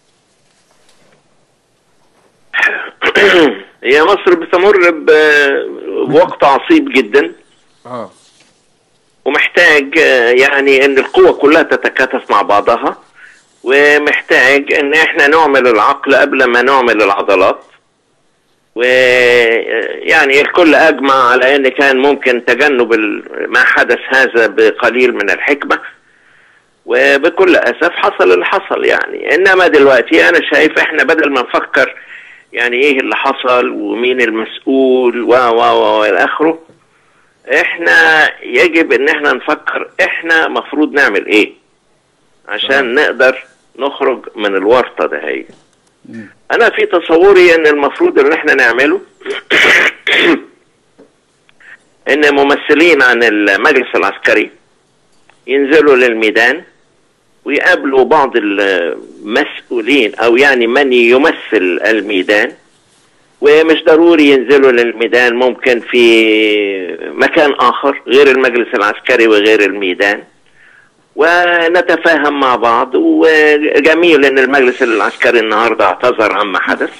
هي مصر بتمر بوقت عصيب جدا اه ومحتاج يعني ان القوى كلها تتكاتف مع بعضها، ومحتاج ان احنا نعمل العقل قبل ما نعمل العضلات. ويعني الكل اجمع على ان كان ممكن تجنب ما حدث هذا بقليل من الحكمة، وبكل اسف حصل اللي حصل يعني. انما دلوقتي انا شايف احنا بدل ما نفكر يعني ايه اللي حصل ومين المسؤول و و و الى اخره، احنا يجب ان احنا نفكر احنا مفروض نعمل ايه عشان نقدر نخرج من الورطة ده. هي انا في تصوري ان المفروض ان احنا نعمله ان ممثلين عن المجلس العسكري ينزلوا للميدان ويقابلوا بعض المسؤولين او يعني من يمثل الميدان، ومش ضروري ينزلوا للميدان، ممكن في مكان اخر غير المجلس العسكري وغير الميدان، ونتفاهم مع بعض. وجميل ان المجلس العسكري النهارده اعتذر عما حدث،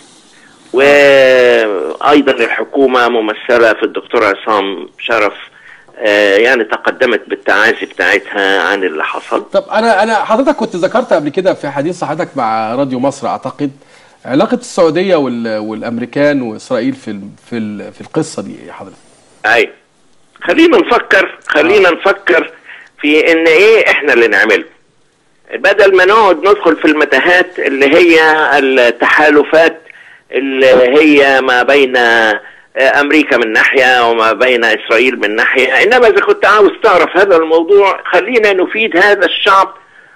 وايضا الحكومه ممثله في الدكتور عصام شرف يعني تقدمت بالتعازي بتاعتها عن اللي حصل. طب انا انا حضرتك كنت ذكرت قبل كده في حديث صحتك مع راديو مصر اعتقد علاقه السعوديه والامريكان واسرائيل في في في القصه دي يا حضرتك. اي خلينا نفكر خلينا آه. نفكر في ان ايه احنا اللي نعمله، بدل ما نقعد ندخل في المتاهات اللي هي التحالفات اللي هي ما بين امريكا من ناحيه وما بين اسرائيل من ناحيه. انما اذا كنت عاوز تعرف هذا الموضوع خلينا نفيد هذا الشعب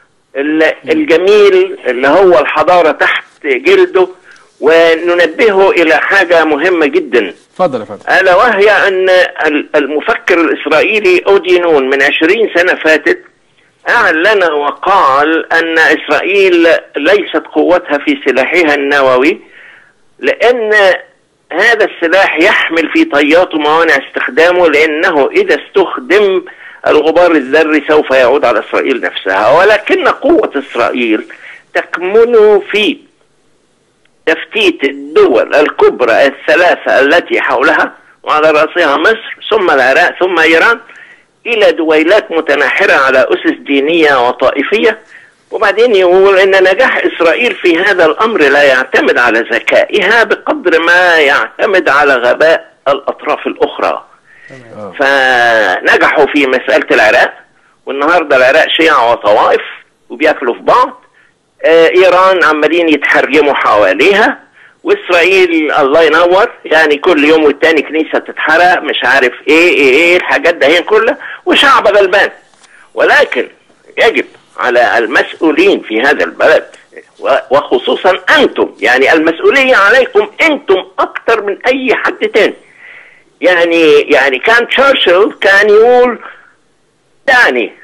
الجميل اللي هو الحضاره تحت جلده، وننبهه الى حاجه مهمه جدا. اتفضل يا فندم. الا وهي ان المفكر الاسرائيلي اودينون من عشرين سنه فاتت اعلن وقال ان اسرائيل ليست قوتها في سلاحها النووي، لان هذا السلاح يحمل في طياته موانع استخدامه، لانه اذا استخدم الغبار الذري سوف يعود على اسرائيل نفسها. ولكن قوة اسرائيل تكمن في تفتيت الدول الكبرى الثلاثة التي حولها، وعلى رأسها مصر ثم العراق ثم ايران، الى دويلات متناحرة على اسس دينية وطائفية. وبعدين يقول ان نجاح اسرائيل في هذا الامر لا يعتمد على ذكائها بقدر ما يعتمد على غباء الاطراف الاخرى. فنجحوا في مسألة العراق، والنهاردة العراق شيعة وطوائف وبياكلوا في بعض. آه ايران عمالين يتحرجموا حواليها، واسرائيل الله ينور يعني كل يوم والتاني كنيسة تتحرق، مش عارف ايه ايه ايه الحاجات ده هي كلها، وشعب غلبان. ولكن يجب على المسؤولين في هذا البلد وخصوصا انتم، يعني المسؤولية عليكم انتم اكتر من اي حد تاني. يعني يعني كان تشرشل كان يقول يعني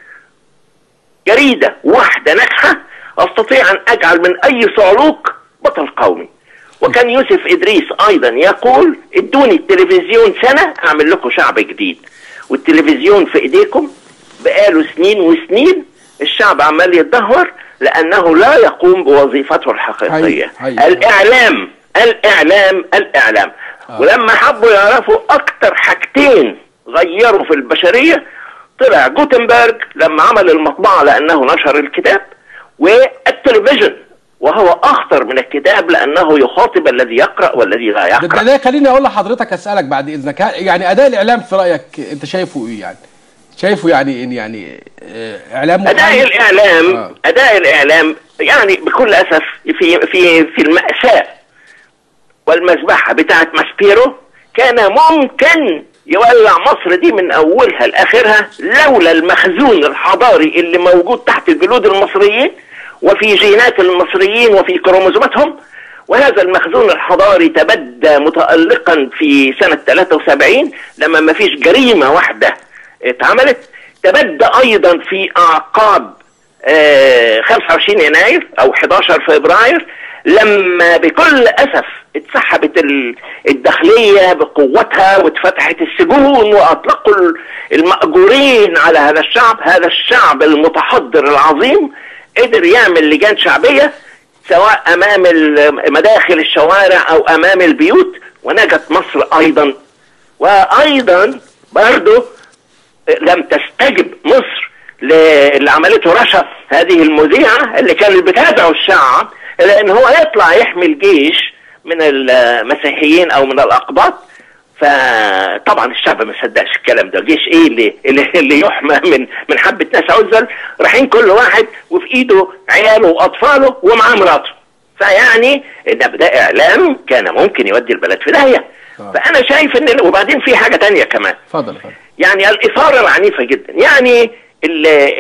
جريدة واحدة ناجحة استطيع ان اجعل من اي صعلوك بطل قومي. وكان يوسف ادريس ايضا يقول ادوني التلفزيون سنة اعمل لكم شعب جديد. والتلفزيون في ايديكم بقاله سنين وسنين، الشعب عمال يتدهور لانه لا يقوم بوظيفته الحقيقية. هي. هي. الاعلام الاعلام الاعلام آه. ولما حبوا يعرفوا اكتر حاجتين غيروا في البشرية، طلع جوتنبرج لما عمل المطبعة لانه نشر الكتاب، والتلفزيون وهو اخطر من الكتاب لانه يخاطب الذي يقرأ والذي لا يقرأ. ده, ده خليني اقول لحضرتك اسالك بعد اذنك، يعني اداء الاعلام في رايك انت شايفه ايه؟ يعني شايفه يعني ان يعني اعلام اداء الاعلام آه. اداء الاعلام يعني بكل اسف في في في المأساة والمذبحة بتاعت ماسبيرو كان ممكن يولع مصر دي من اولها لاخرها لولا المخزون الحضاري اللي موجود تحت الجلود المصريين وفي جينات المصريين وفي كروموزوماتهم. وهذا المخزون الحضاري تبدى متألقا في سنة ثلاثة وسبعين لما ما فيش جريمة واحدة اتعملت، تبدى ايضا في اعقاب آه خمسة وعشرين يناير او حداشر فبراير لما بكل اسف اتسحبت الداخلية بقوتها واتفتحت السجون واطلقوا المأجورين على هذا الشعب. هذا الشعب المتحضر العظيم قدر يعمل لجان شعبية سواء امام مداخل الشوارع او امام البيوت، ونجت مصر ايضا. وايضا برضو لم تستجب مصر اللي عملته رشا هذه المذيعة اللي كانت بتدعو الشعب لان هو يطلع يحمل جيش من المسيحيين او من الاقباط. فطبعا الشعب ما صدقش الكلام ده، جيش ايه اللي اللي يحمى من من حبه ناس عزل رايحين كل واحد وفي ايده عياله واطفاله ومعاه مراته. فيعني ان ده اعلام كان ممكن يودي البلد في داهيه. فانا شايف ان وبعدين في حاجه تانية كمان. اتفضل اتفضل. يعني الاثاره العنيفه جدا، يعني ال ال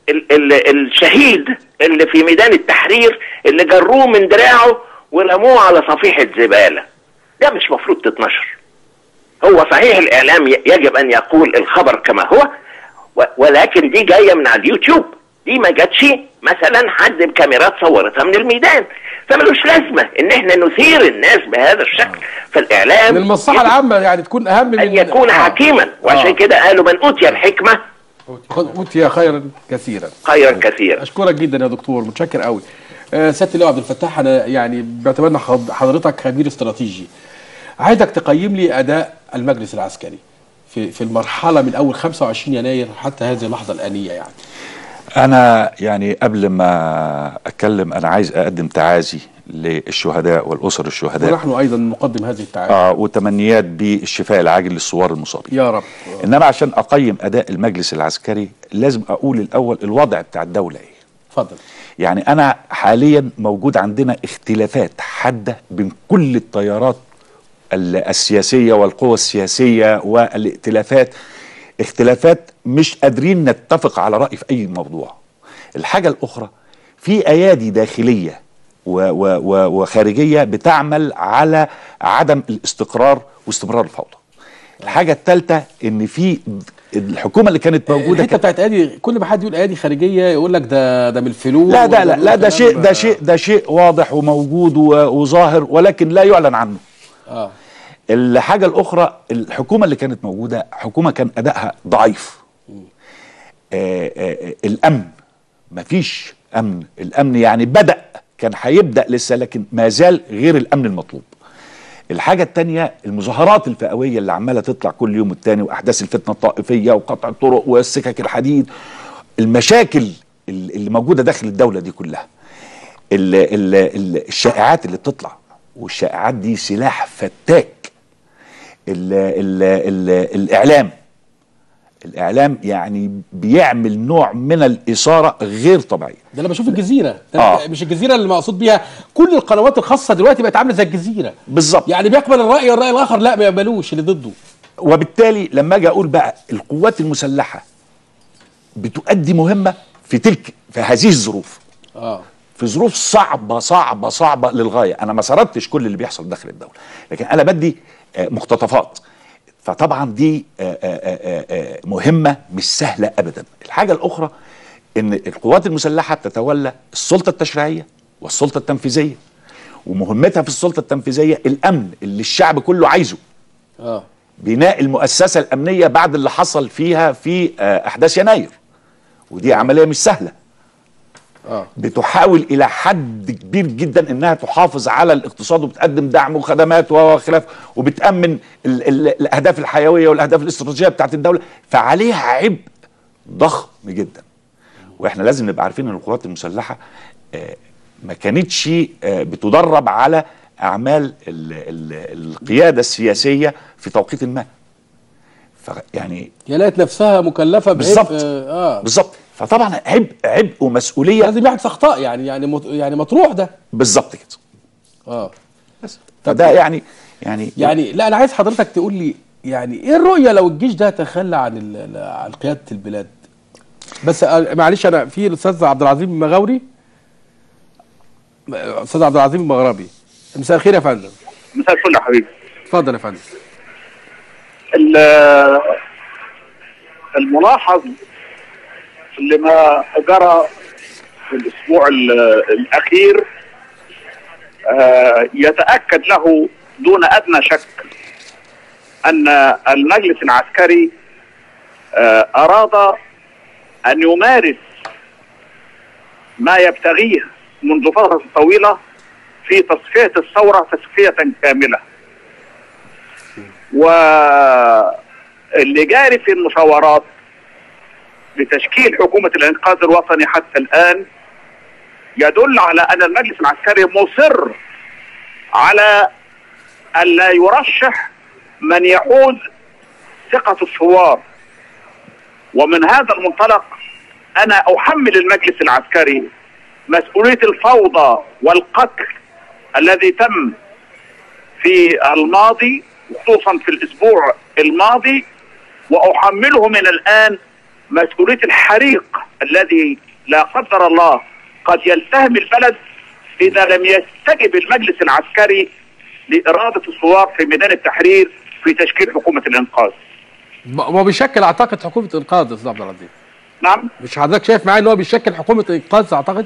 ال ال الشهيد اللي في ميدان التحرير اللي جروه من دراعه ورموه على صفيحة زبالة. ده مش مفروض تتنشر. هو صحيح الإعلام يجب أن يقول الخبر كما هو، ولكن دي جاية من على اليوتيوب، دي ما جاتش مثلا حد بكاميرات صورتها من الميدان، فملوش لازمة ان احنا نثير الناس بهذا الشكل. فالإعلام للمصلحة العامة يعني تكون أهم من أن يكون آه. حكيما، وعشان آه. كده قالوا من أوتي الحكمة أوتي خيرا كثيرا. خيرا كثيرا. أشكرك جدا يا دكتور، متشكر قوي. آه سيادة اللواء عبد الفتاح، أنا يعني بعتبرنا حضرتك خبير استراتيجي، عايزك تقيم لي أداء المجلس العسكري في في المرحلة من أول خمسة وعشرين يناير حتى هذه اللحظة الآنية. يعني أنا يعني قبل ما أتكلم أنا عايز أقدم تعازي للشهداء والأسر الشهداء، ونحن أيضا نقدم هذه التعازي آه وتمنيات بالشفاء العاجل للثوار المصابين يا رب. إنما عشان أقيم أداء المجلس العسكري لازم أقول الأول الوضع بتاع الدولة إيه. اتفضل. يعني أنا حاليا موجود عندنا اختلافات حادة بين كل التيارات السياسية والقوى السياسية، والائتلافات اختلافات مش قادرين نتفق على رأي في أي موضوع. الحاجة الأخرى في أيادي داخلية و و و وخارجية بتعمل على عدم الاستقرار واستمرار الفوضى. الحاجة الثالثة إن في الحكومة اللي كانت موجودة الحتة بتاعت أيادي، كل ما حد يقول أيادي خارجية يقول لك ده ده من الفلول. لا ده لا لا ده شيء ده شيء ده شيء واضح وموجود وظاهر ولكن لا يعلن عنه. اه الحاجة الأخرى الحكومة اللي كانت موجودة حكومة كان أدائها ضعيف. آآ آآ الأمن مفيش أمن، الأمن يعني بدأ كان هيبدأ لسه لكن ما زال غير الأمن المطلوب. الحاجة التانية المظاهرات الفئوية اللي عمالة تطلع كل يوم التاني وأحداث الفتنة الطائفية وقطع الطرق والسكك الحديد، المشاكل اللي موجودة داخل الدولة دي كلها، ال ال ال الشائعات اللي بتطلع، والشائعات دي سلاح فتاك. ال ال ال الإعلام الإعلام يعني بيعمل نوع من الإثارة غير طبيعية. ده أنا بشوف الجزيرة، آه. مش الجزيرة اللي مقصود بيها، كل القنوات الخاصة دلوقتي بقت عاملة زي الجزيرة بالظبط. يعني بيقبل الرأي والرأي الآخر لا ما يقبلوش اللي ضده. وبالتالي لما أجي أقول بقى القوات المسلحة بتؤدي مهمة في تلك في هذه الظروف. آه. في ظروف صعبة صعبة صعبة للغاية. أنا ما سردتش كل اللي بيحصل داخل الدولة، لكن أنا بدي مقتطفات. فطبعا دي مهمة مش سهلة أبدا. الحاجة الأخرى إن القوات المسلحة بتتولى السلطة التشريعية والسلطة التنفيذية، ومهمتها في السلطة التنفيذية الأمن اللي الشعب كله عايزه. آه. بناء المؤسسة الأمنية بعد اللي حصل فيها في أحداث يناير، ودي عملية مش سهلة. آه. بتحاول إلى حد كبير جدا إنها تحافظ على الاقتصاد وبتقدم دعم وخدمات وخلاف، وبتأمن ال ال الأهداف الحيوية والأهداف الاستراتيجية بتاعت الدولة، فعليها عبء ضخم جدا. وإحنا لازم نبقى عارفين إن القوات المسلحة آه ما كانتش آه بتدرب على أعمال ال ال القيادة السياسية في توقيت ما. يعني هي لقت نفسها مكلفة بالظبط. آه. بالظبط. فطبعا عبء عبء ومسؤوليه لازم يحدث اخطاء يعني يعني يعني مطروح ده بالظبط كده. اه بس فده يعني يعني يعني لا انا عايز حضرتك تقول لي يعني ايه الرؤيه لو الجيش ده تخلى عن عن قياده البلاد. بس معلش انا في الاستاذ عبد العظيم المغاوري، استاذ عبد العظيم المغربي. مساء الخير يا فندم. مساء الفل يا حبيبي. اتفضل يا فندم. الملاحظ اللي ما جرى في الاسبوع الاخير يتاكد له دون ادنى شك ان المجلس العسكري اراد ان يمارس ما يبتغيه منذ فتره طويله في تصفيه الثوره تصفيه كامله. واللي جاري في المشاورات لتشكيل حكومة الإنقاذ الوطني حتى الآن يدل على أن المجلس العسكري مصر على أن لا يرشح من يحوز ثقة الثوار. ومن هذا المنطلق أنا أحمل المجلس العسكري مسؤولية الفوضى والقتل الذي تم في الماضي خصوصا في الأسبوع الماضي، وأحمله من الآن مسؤولية الحريق الذي لا قدر الله قد يلتهم البلد إذا لم يستجب المجلس العسكري لإرادة الثوار في ميدان التحرير في تشكيل حكومة الإنقاذ. هو بيشكل أعتقد حكومة إنقاذ يا أستاذ عبد العظيم. نعم. مش حضرتك شايف معايا إن هو بيشكل حكومة إنقاذ أعتقد؟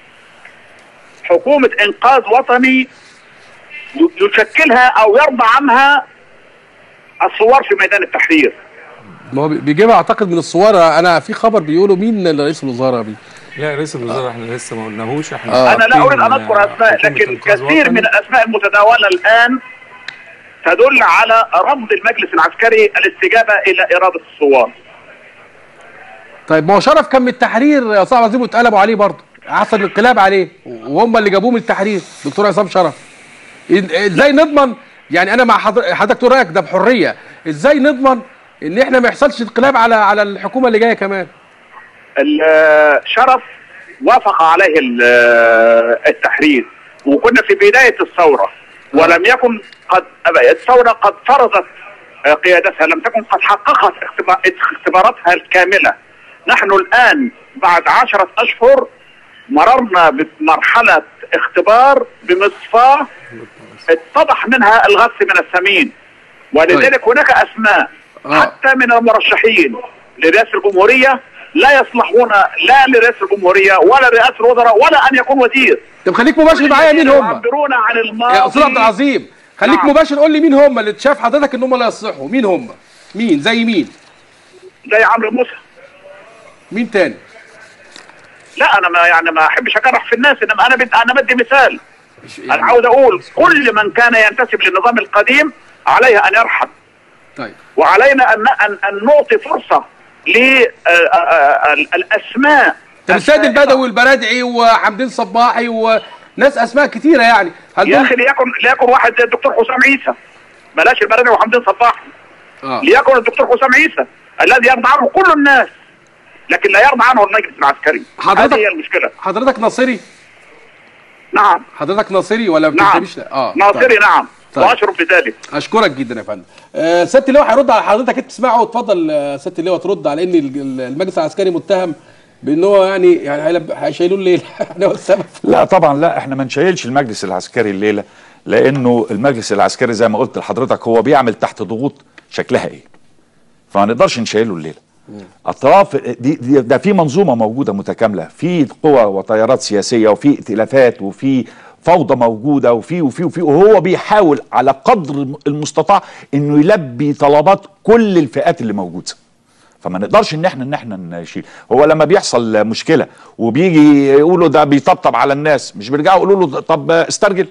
حكومة إنقاذ وطني يشكلها أو يرضى عنها الثوار في ميدان التحرير. ما هو بيجيبها أعتقد من الثوار. أنا في خبر بيقولوا مين رئيس الوزراء بيه؟ لا رئيس الوزراء احنا لسه ما قلناهوش. احنا آه. انا لا اريد ان اذكر اسماء، لكن كثير من الاسماء المتداوله الان تدل على رفض المجلس العسكري الاستجابه الى اراده الثوار. طيب ما هو شرف كان من التحرير يا استاذ عظيم واتقلبوا عليه برضه، حصل انقلاب عليه وهم اللي جابوه من التحرير دكتور عصام شرف. ازاي نضمن يعني انا مع حضرتك تقول رايك ده بحريه، ازاي نضمن ان احنا ما يحصلش انقلاب على على الحكومه اللي جايه كمان؟ الشرف وافق عليه التحرير وكنا في بدايه الثوره ولم يكن قد الثوره قد فرضت قيادتها، لم تكن قد حققت اختباراتها الكامله. نحن الان بعد عشرة اشهر مررنا بمرحله اختبار بمصفاه اتضح منها الغث من الثمين، ولذلك هناك اسماء حتى من المرشحين لرئاسه الجمهوريه لا يصلحون لا لرئاسه الجمهوريه ولا رئاسه الوزراء ولا ان يكون وزير. طب خليك مباشر معايا مين هم؟ يعبرون عن الماضي. يا استاذ عبد العظيم خليك نعم. مباشر قول لي مين هم اللي شاف حضرتك ان هم لا يصلحوا، مين هم؟ مين زي مين؟ زي عمرو موسى. مين تاني؟ لا انا ما يعني ما احبش اكرح في الناس، انما انا بد... انا بدي مثال. يعني انا عاوز اقول كل من كان ينتسب للنظام القديم عليه ان يرحب. طيب. وعلينا ان ان, أن نعطي فرصه للاسماء. طب السيد البدوي والبرادعي وحمدين صباحي وناس اسماء كثيره يعني. هل يا اخي ليكن ليكن واحد زي الدكتور حسام عيسى، بلاش البرادعي وحمدين صباحي. آه. ليكن الدكتور حسام عيسى الذي يرضى عنه كل الناس لكن لا يرضى عنه المجلس العسكري. هذه هي المشكله. حضرتك ناصري؟ نعم. حضرتك ناصري ولا ما بتنتميش؟ نعم. اه ناصري طيب. نعم. طيب. واشرف بذلك. اشكرك جدا يا فندم. آه سياده اللواء هيرد على حضرتك انت تسمعه وتفضل آه سياده اللواء ترد على ان المجلس العسكري متهم بان هو يعني يعني هيشيلوه الليله احنا هو السبب. لا طبعا لا احنا ما نشيلش المجلس العسكري الليله، لانه المجلس العسكري زي ما قلت لحضرتك هو بيعمل تحت ضغوط شكلها ايه. فما نقدرش نشيله الليله. اطراف دي, دي ده في منظومه موجوده متكامله، في قوى وتيارات سياسيه وفي ائتلافات وفي فوضى موجوده وفي وفي وفي وهو بيحاول على قدر المستطاع انه يلبي طلبات كل الفئات اللي موجوده. فما نقدرش ان احنا ان احنا نشيل. هو لما بيحصل مشكله وبيجي يقولوا ده بيطبطب على الناس، مش بيرجعوا يقولوا له طب استرجل.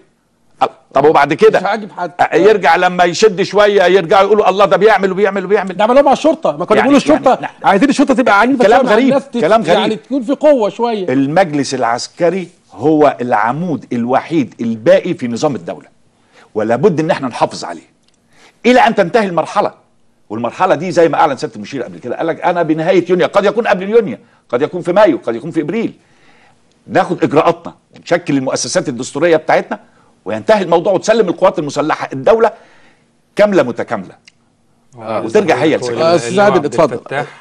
طب وبعد كده يرجع لما يشد شويه يرجعوا يقولوا الله ده بيعمل وبيعمل وبيعمل. ده عملوها مع الشرطه، ما كانوا بيقولوا يعني الشرطه يعني عايزين الشرطه تبقى عنيفه. كلام غريب كلام غريب يعني تكون في قوه شويه. المجلس العسكري هو العمود الوحيد الباقي في نظام الدوله، ولا بد ان احنا نحافظ عليه الى ان تنتهي المرحله. والمرحله دي زي ما اعلن سياده المشير قبل كده، قال لك انا بنهايه يونيو، قد يكون قبل يونيو، قد يكون في مايو، قد يكون في ابريل، ناخد اجراءاتنا ونشكل المؤسسات الدستوريه بتاعتنا وينتهي الموضوع وتسلم القوات المسلحه الدوله كامله متكامله. آه وترجع هي لسكنها. استاذ عادل اتفضل.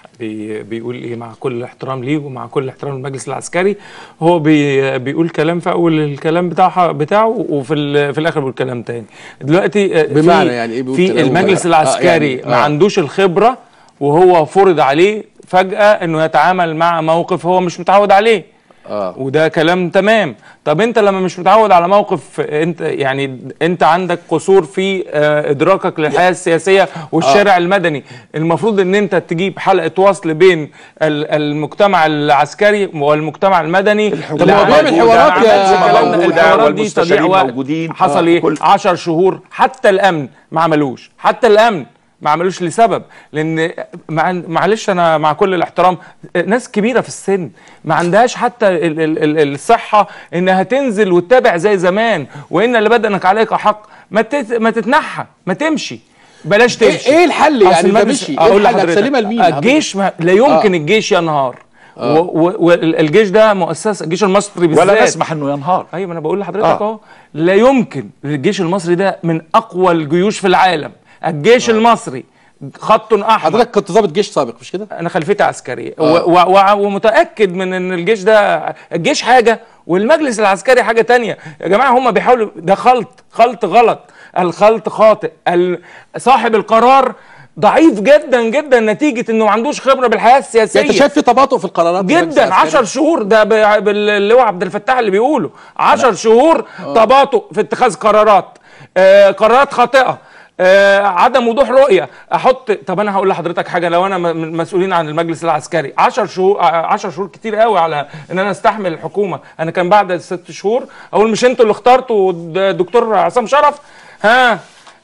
بي بيقول ايه مع كل احترام ليه ومع كل احترام للمجلس العسكري، هو بي بيقول كلام في اول الكلام بتاعه بتاعه وفي في الاخر بيقول كلام تاني. دلوقتي بمعنى يعني ايه في المجلس العسكري آه يعني آه. ما عندوش الخبره وهو فرض عليه فجاه انه يتعامل مع موقف هو مش متعود عليه. آه. وده كلام تمام. طب انت لما مش متعود على موقف، انت يعني انت عندك قصور في اه ادراكك للحياه السياسيه والشارع آه. المدني. المفروض ان انت تجيب حلقه وصل بين المجتمع العسكري والمجتمع المدني. طب هو بيعمل حوارات يا الحوارات دي تضيع وقت. حصل ايه؟ عشر شهور حتى الامن ما عملوش، حتى الامن ما عملوش لسبب، لان معلش انا مع كل الاحترام ناس كبيره في السن ما عندهاش حتى ال ال ال الصحه انها تنزل وتتابع زي زمان، وان اللي بدنك عليك حق ما ما تتنحى ما تمشي بلاش تمشي. ايه الحل يعني ما تمشي؟ اقول لحضرتك سليمه لمين؟ الجيش ما لا يمكن آه. الجيش ينهار. آه. والجيش ده مؤسسه، الجيش المصري بالذات ولا نسمح انه ينهار. ايوه انا بقول لحضرتك اهو آه. لا يمكن. الجيش المصري ده من اقوى الجيوش في العالم. الجيش آه. المصري خط احمر. حضرتك كنت ضابط جيش سابق مش كده؟ انا خلفيتي عسكريه آه. ومتاكد من ان الجيش ده، الجيش حاجه والمجلس العسكري حاجه تانية. يا جماعه هم بيحاولوا، ده خلط خلط غلط، الخلط خاطئ. صاحب القرار ضعيف جدا جدا نتيجه انه ما عندوش خبره بالحياه السياسيه. انت شايف في تباطؤ في القرارات جدا؟ عشر شهور ده باللواء عبد الفتاح اللي بيقوله عشر شهور تباطؤ في اتخاذ قرارات، آه قرارات خاطئه، آه عدم وضوح رؤيه. احط، طب انا هقول لحضرتك حاجه، لو انا من مسؤولين عن المجلس العسكري عشر شهور، عشر شهور كتير قوي على ان انا استحمل الحكومه. انا كان بعد الست شهور اقول مش انتوا اللي اخترتوا الدكتور عصام شرف؟ ها،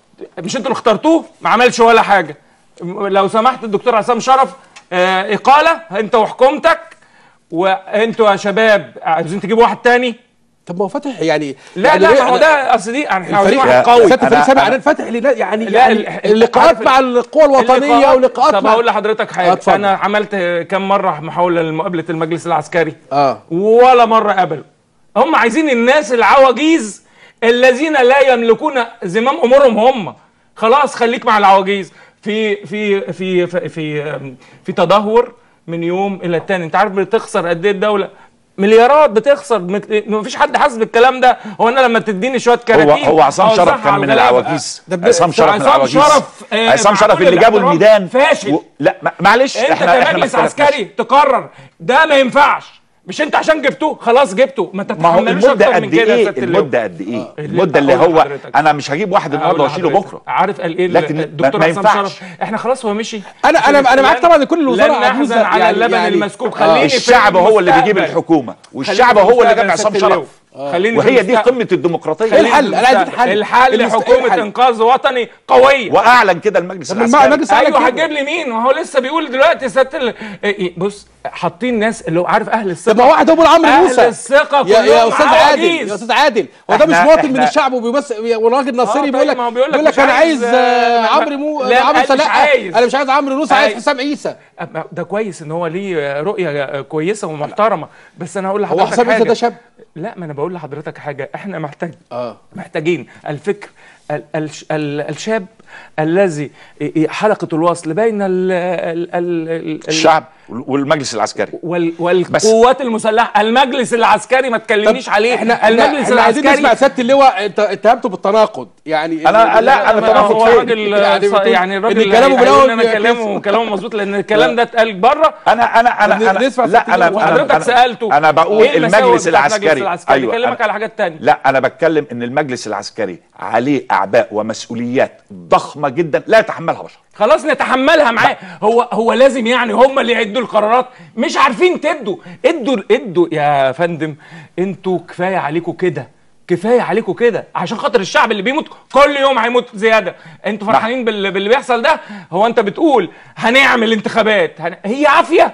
مش انتوا اللي اخترتوه؟ ما عملش ولا حاجه. لو سمحت الدكتور عصام شرف آه اقاله انت وحكومتك، وانتوا يا شباب عايزين تجيبوا واحد تاني. طب ما هو فتح يعني لا يعني لا ما هو ده اصل دي احنا عاوزين واحد قوي. قوي. سياده الفريق سامع عن فتح يعني, لا يعني اللقاءات مع القوى الوطنيه ولقاءات. طب مع... هقول لحضرتك حاجه، أتفضل. انا عملت كم مره محاوله لمقابله المجلس العسكري اه ولا مره قبلوا. هم عايزين الناس العواجيز الذين لا يملكون زمام امورهم هم. خلاص خليك مع العواجيز. في في في في في, في تدهور من يوم الى الثاني. انت عارف بتخسر قد ايه الدوله؟ مليارات بتخسر. ما فيش حد حاسس بالكلام ده. هو انا لما تديني شويه كراتين هو هو عصام شرف كان من العواجيز. عصام شرف من العواجيز. عصام شرف اللي جابوا الميدان فاشل. و... لا معلش انت احنا كمجلس عسكري تقرر ده ما ينفعش. مش انت عشان جبتوه خلاص جبته، ما تتحملوش اكتر من كده يا سياده. المده قد ايه؟ المده اللي هو انا مش هجيب واحد النهارده واشيله بكره. عارف قال ايه لكن الدكتور عصام شرف؟ احنا خلاص هو مشي. انا انا انا معاك طبعا ان كل الوزراء لن نحزن على يعني اللبن يعني المسكوب. خليني الشعب هو اللي بيجيب الحكومه، والشعب هو اللي جاب عصام شرف. خليني وهي دي قمه الديمقراطيه. ايه الحل؟ انا عايز الحل. الحل حكومه انقاذ وطني قويه. واعلن كده المجلس العسكري. ايوه هتجيب لي مين؟ ما هو لسه بيقول دلوقتي سياده. بص حاطين ناس اللي هو عارف اهل الثقه. طب ما واحد هو عمرو موسى. اهل الثقه يا, يا استاذ عادل يا استاذ عادل هو ده مش مواطن من الشعب وبيبص والراجل ناصري بيقول لك بيقول لك انا عايز عمرو مو عمرو سلاح. انا مش عايز عمرو موسى، عايز حسام عيسى. ده كويس ان هو ليه رؤيه كويسه ومحترمه، بس انا هقول لحضرتك هو حسام عيسى ده شاب. لا ما انا بقول لحضرتك حاجه، احنا محتاج اه محتاجين الفكر ال ال ال الشاب الذي حلقه الوصل بين ال ال ال الشعب والمجلس العسكري وال والقوات المسلحه. المجلس العسكري ما تكلمنيش عليه. احنا المجلس احنا عايزين نسمع سياده اللواء. انت اتهمته بالتناقض يعني. انا لا انا تناقض فين؟ الراجل يعني الراجل كلامه بيقول انا كلامه كلامه مظبوط لان الكلام ده اتقال بره. انا انا انا انا لا انا وحضرتك سالته. انا بقول إيه المجلس العسكري. ايوه بكلمك على حاجات ثانيه. لا انا بتكلم ان المجلس العسكري عليه اعباء ومسؤوليات ضخمه جدا لا يتحملها بشر. خلاص نتحملها معاه. هو هو لازم يعني هم اللي يعدوا القرارات؟ مش عارفين تدوا. ادوا ادوا يا فندم. انتوا كفايه عليكم كده، كفايه عليكم كده عشان خاطر الشعب اللي بيموت كل يوم هيموت زياده. انتوا فرحانين باللي, باللي بيحصل ده؟ هو انت بتقول هنعمل انتخابات هن... هي عافيه؟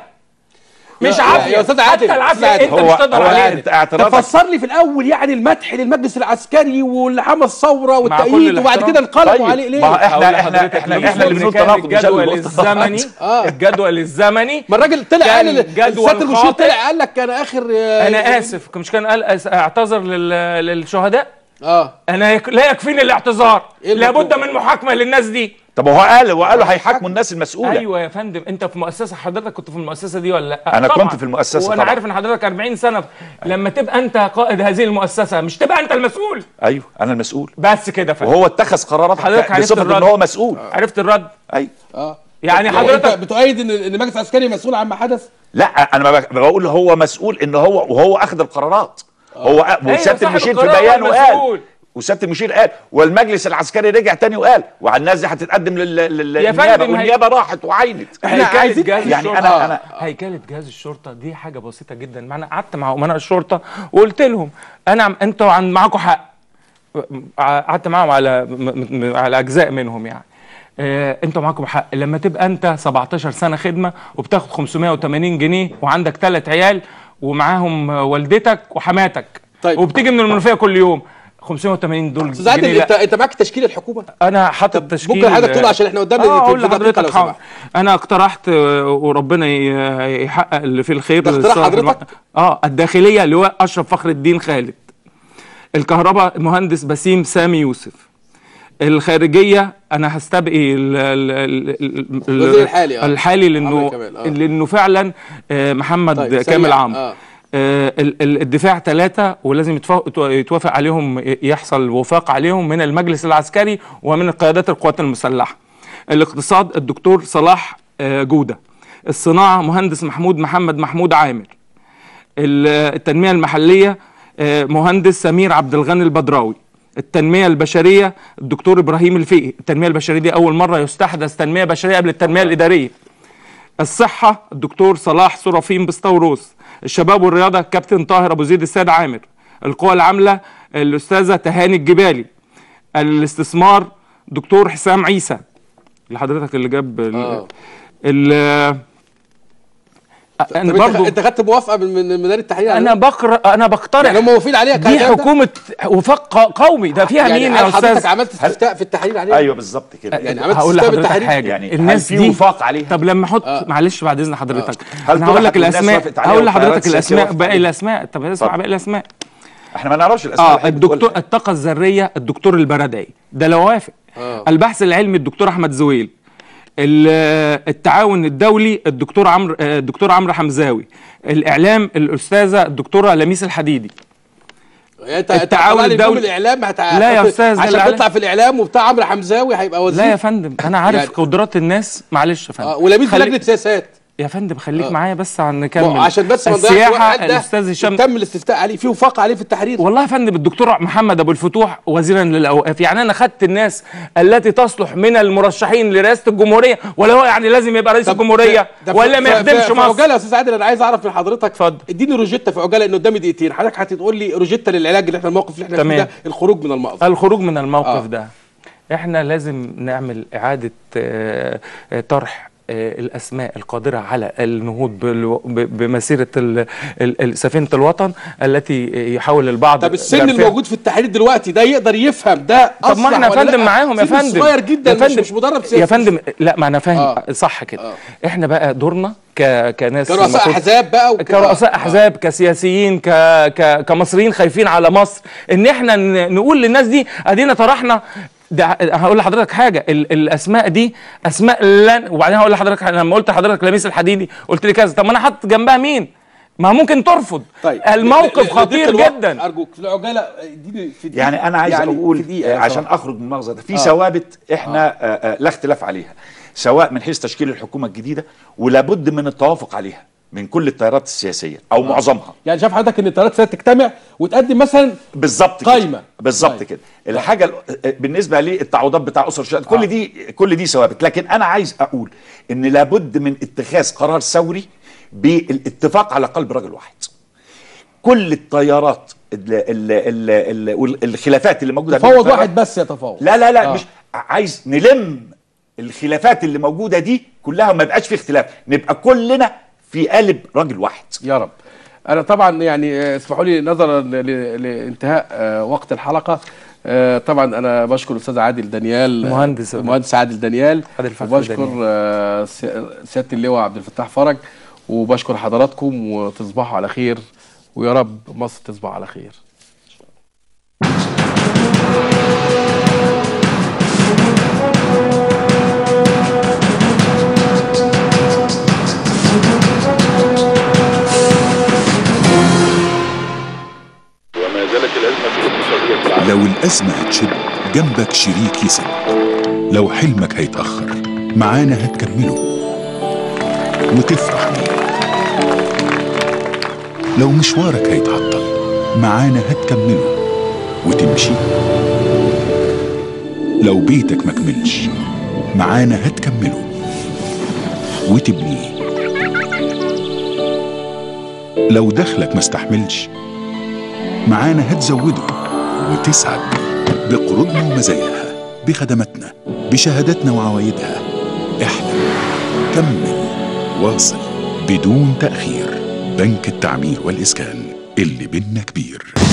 مش عافيه يا استاذ عادل. حتى العافيه انت مش تقدر عليها. تفسر لي في الاول يعني المدح للمجلس العسكري واللي حمى الثوره والتأييد وبعد كده انقلبوا طيب. عليه ليه؟ ما احنا احنا احنا احنا اللي بنقول تناقض. الجدول الزمني الجدول الزمني ما الراجل طلع قال السيد المشير طلع قال لك كان اخر. انا اسف مش كان قال اعتذر للشهداء؟ اه انا لا يكفيني الاعتذار، لابد من محاكمه للناس دي. طب هو قال وقالوا هيحاكموا الناس المسؤوله. ايوه يا فندم. انت في مؤسسه، حضرتك كنت في المؤسسه دي ولا لا؟ انا طبعًا. كنت في المؤسسه وانا عارف ان حضرتك أربعين سنه. لما تبقى انت قائد هذه المؤسسه مش تبقى انت المسؤول؟ ايوه انا المسؤول بس كده فندم. وهو اتخذ قرارات حضرتك بصفه ان هو مسؤول. عرفت الرد؟ ايوه اه يعني حضرتك بتؤيد ان المجلس العسكري مسؤول عما حدث؟ لا انا بقول هو مسؤول ان هو وهو اخذ القرارات. هو وسياده المشير في بيانه قال وسياده المشير قال والمجلس العسكري رجع تاني وقال والناس دي هتتقدم للنيابه والنيابه راحت وعينت. احنا عايزين يعني انا انا هيكله جهاز الشرطه دي حاجه بسيطه جدا. ما انا قعدت مع امناء الشرطه وقلت لهم انا انتوا عن معاكم حق. قعدت معاهم على على اجزاء منهم يعني. اه انتوا معاكم حق. لما تبقى انت سبعتاشر سنه خدمه وبتاخد خمسمائة وثمانين جنيه وعندك ثلاث عيال ومعاهم والدتك وحماتك طيب. وبتيجي من المنوفيه كل يوم خمسمائة وثمانين دول استاذ عادل انت انت معاك تشكيل الحكومه؟ انا حاطط تشكيل. ممكن حضرتك تقول عشان احنا قدامنا اه اقول لحضرتك حاضر. انا اقترحت وربنا يحقق اللي فيه الخير. ده اقتراح حضرتك؟ اه الداخليه لواء اشرف فخر الدين خالد. الكهرباء المهندس بسيم سامي يوسف. الخارجيه انا هستبقي الوزير الحالي آه. الحالي لانه آه. لانه فعلا محمد طيب كامل عمرو آه. آه الدفاع ثلاثه ولازم يتوافق عليهم، يحصل وفاق عليهم من المجلس العسكري ومن قيادات القوات المسلحه. الاقتصاد الدكتور صلاح آه جوده. الصناعه مهندس محمود محمد محمود عامر. التنميه المحليه آه مهندس سمير عبد الغني البدراوي. التنميه البشريه الدكتور ابراهيم الفقي. التنميه البشريه دي اول مره يستحدث تنميه بشريه قبل التنميه الاداريه. الصحه الدكتور صلاح صرافين بسطوروس. الشباب والرياضه كابتن طاهر ابو زيد السيد عامر. القوى العامله الاستاذه تهاني الجبالي. الاستثمار دكتور حسام عيسى اللي حضرتك اللي جاب ال ال انا برضو انت خدت موافقه من ميدان التحرير؟ انا بقرا انا بقترح يعني هم موافقين عليها. دي حكومه وفاق قومي ده فيها يعني مين يا استاذ؟ حضرتك عملت استفتاء في التحرير عليها؟ ايوه بالظبط كده. يعني عملت استفتاء في التحرير حاجه يعني الناس دي وفاق عليها. طب لما احط آه. معلش بعد اذن حضرتك آه. انا هقول لك الاسماء هقول لحضرتك الاسماء باقي الاسماء. طب اسمع باقي الاسماء احنا ما نعرفش الاسماء. اه الدكتور الطاقه الذريه الدكتور البرادعي ده لو وافق. آه. البحث العلمي الدكتور احمد زويل. التعاون الدولي الدكتور عمرو الدكتور عمرو حمزاوي. الاعلام الاستاذه الدكتوره لميس الحديدي. التعاون الدولي الاعلام هتع... لا يا استاذ عشان تطلع في الاعلام وبتاع عمرو حمزاوي هيبقى وزير. لا يا فندم انا عارف يعني... قدرات الناس. معلش يا فندم آه ولميس خلي... لجنه سياسات يا فندم خليك آه. معايا بس عن نكمل عشان بس السياحه. الاستاذ هشام تم الاستفتاء عليه في وفاق عليه في التحرير. والله يا فندم الدكتور محمد ابو الفتوح وزيرا للاوقاف. يعني انا خدت الناس التي تصلح من المرشحين لرئاسه الجمهوريه ولا هو يعني لازم يبقى رئيس الجمهوريه ولا ما يخدمش مصر. في عجاله يا استاذ عادل انا عايز اعرف من حضرتك. اتفضل اديني روجيتا في عجاله انه قدامي دقيقتين. حضرتك هتقول لي روجيتا للعلاج اللي احنا الموقف اللي احنا فيه ده الخروج من المأزق. الخروج من الموقف آه. ده احنا لازم نعمل اعاده آه طرح الاسماء القادره على النهوض بمسيره سفينه الوطن التي يحاول البعض. طب السن الموجود في التحرير دلوقتي ده يقدر يفهم ده؟ طب ما احنا يا فندم معاهم يا فندم. صغير جدا مش, مش مدرب سياسي يا فندم. لا ما انا فاهم آه. صح كده. آه. احنا بقى دورنا ك... كناس كرؤساء احزاب بقى وك... كرؤساء احزاب آه. كسياسيين ك... ك... كمصريين خايفين على مصر ان احنا نقول للناس دي ادينا طرحنا. ده هقول لحضرتك حاجه الاسماء دي اسماء لن. وبعدين هقول لحضرتك لما قلت لحضرتك لميس الحديدي قلت لي كذا. طب ما انا حاطط جنبها مين؟ ما ممكن ترفض. طيب الموقف خطير جدا. ارجوك في العجاله اديني في دي يعني انا عايز يعني اقول عشان اخرج من المغزى ده في آه. ثوابت احنا آه. آه لا اختلاف عليها سواء من حيث تشكيل الحكومه الجديده ولابد من التوافق عليها من كل التيارات السياسيه او آه. معظمها. يعني شايف حضرتك ان التيارات السياسيه تجتمع وتقدم مثلا بالظبط قايمه بالظبط كده. الحاجه بالنسبه للتعويضات بتاع اسر الشهداء كل آه. دي كل دي ثوابت. لكن انا عايز اقول ان لابد من اتخاذ قرار ثوري بالاتفاق على قلب رجل واحد. كل التيارات الخلافات اللي موجوده تفاوض واحد بس يتفاوض. لا لا لا آه. مش عايز نلم الخلافات اللي موجوده دي كلها وما يبقاش في اختلاف، نبقى كلنا في قالب راجل واحد يا رب. انا طبعا يعني اسمحوا لي نظرا لانتهاء وقت الحلقه طبعا انا بشكر الاستاذ عادل دانيال المهندس المهندس عادل دانيال وبشكر سياده اللواء عبد الفتاح فرج وبشكر حضراتكم وتصبحوا على خير ويا رب مصر تصبح على خير. لو الأزمة هتشد جنبك شريك يسد. لو حلمك هيتأخر معانا هتكمله وتفرح بيه. لو مشوارك هيتعطل معانا هتكمله وتمشي. لو بيتك مكملش معانا هتكمله وتبنيه. لو دخلك مستحملش معانا هتزوده وتسعد بقروضنا ومزاياها بخدماتنا بشهاداتنا وعوايدها. احلم كمل واصل بدون تأخير. بنك التعمير والإسكان اللي بينا كبير.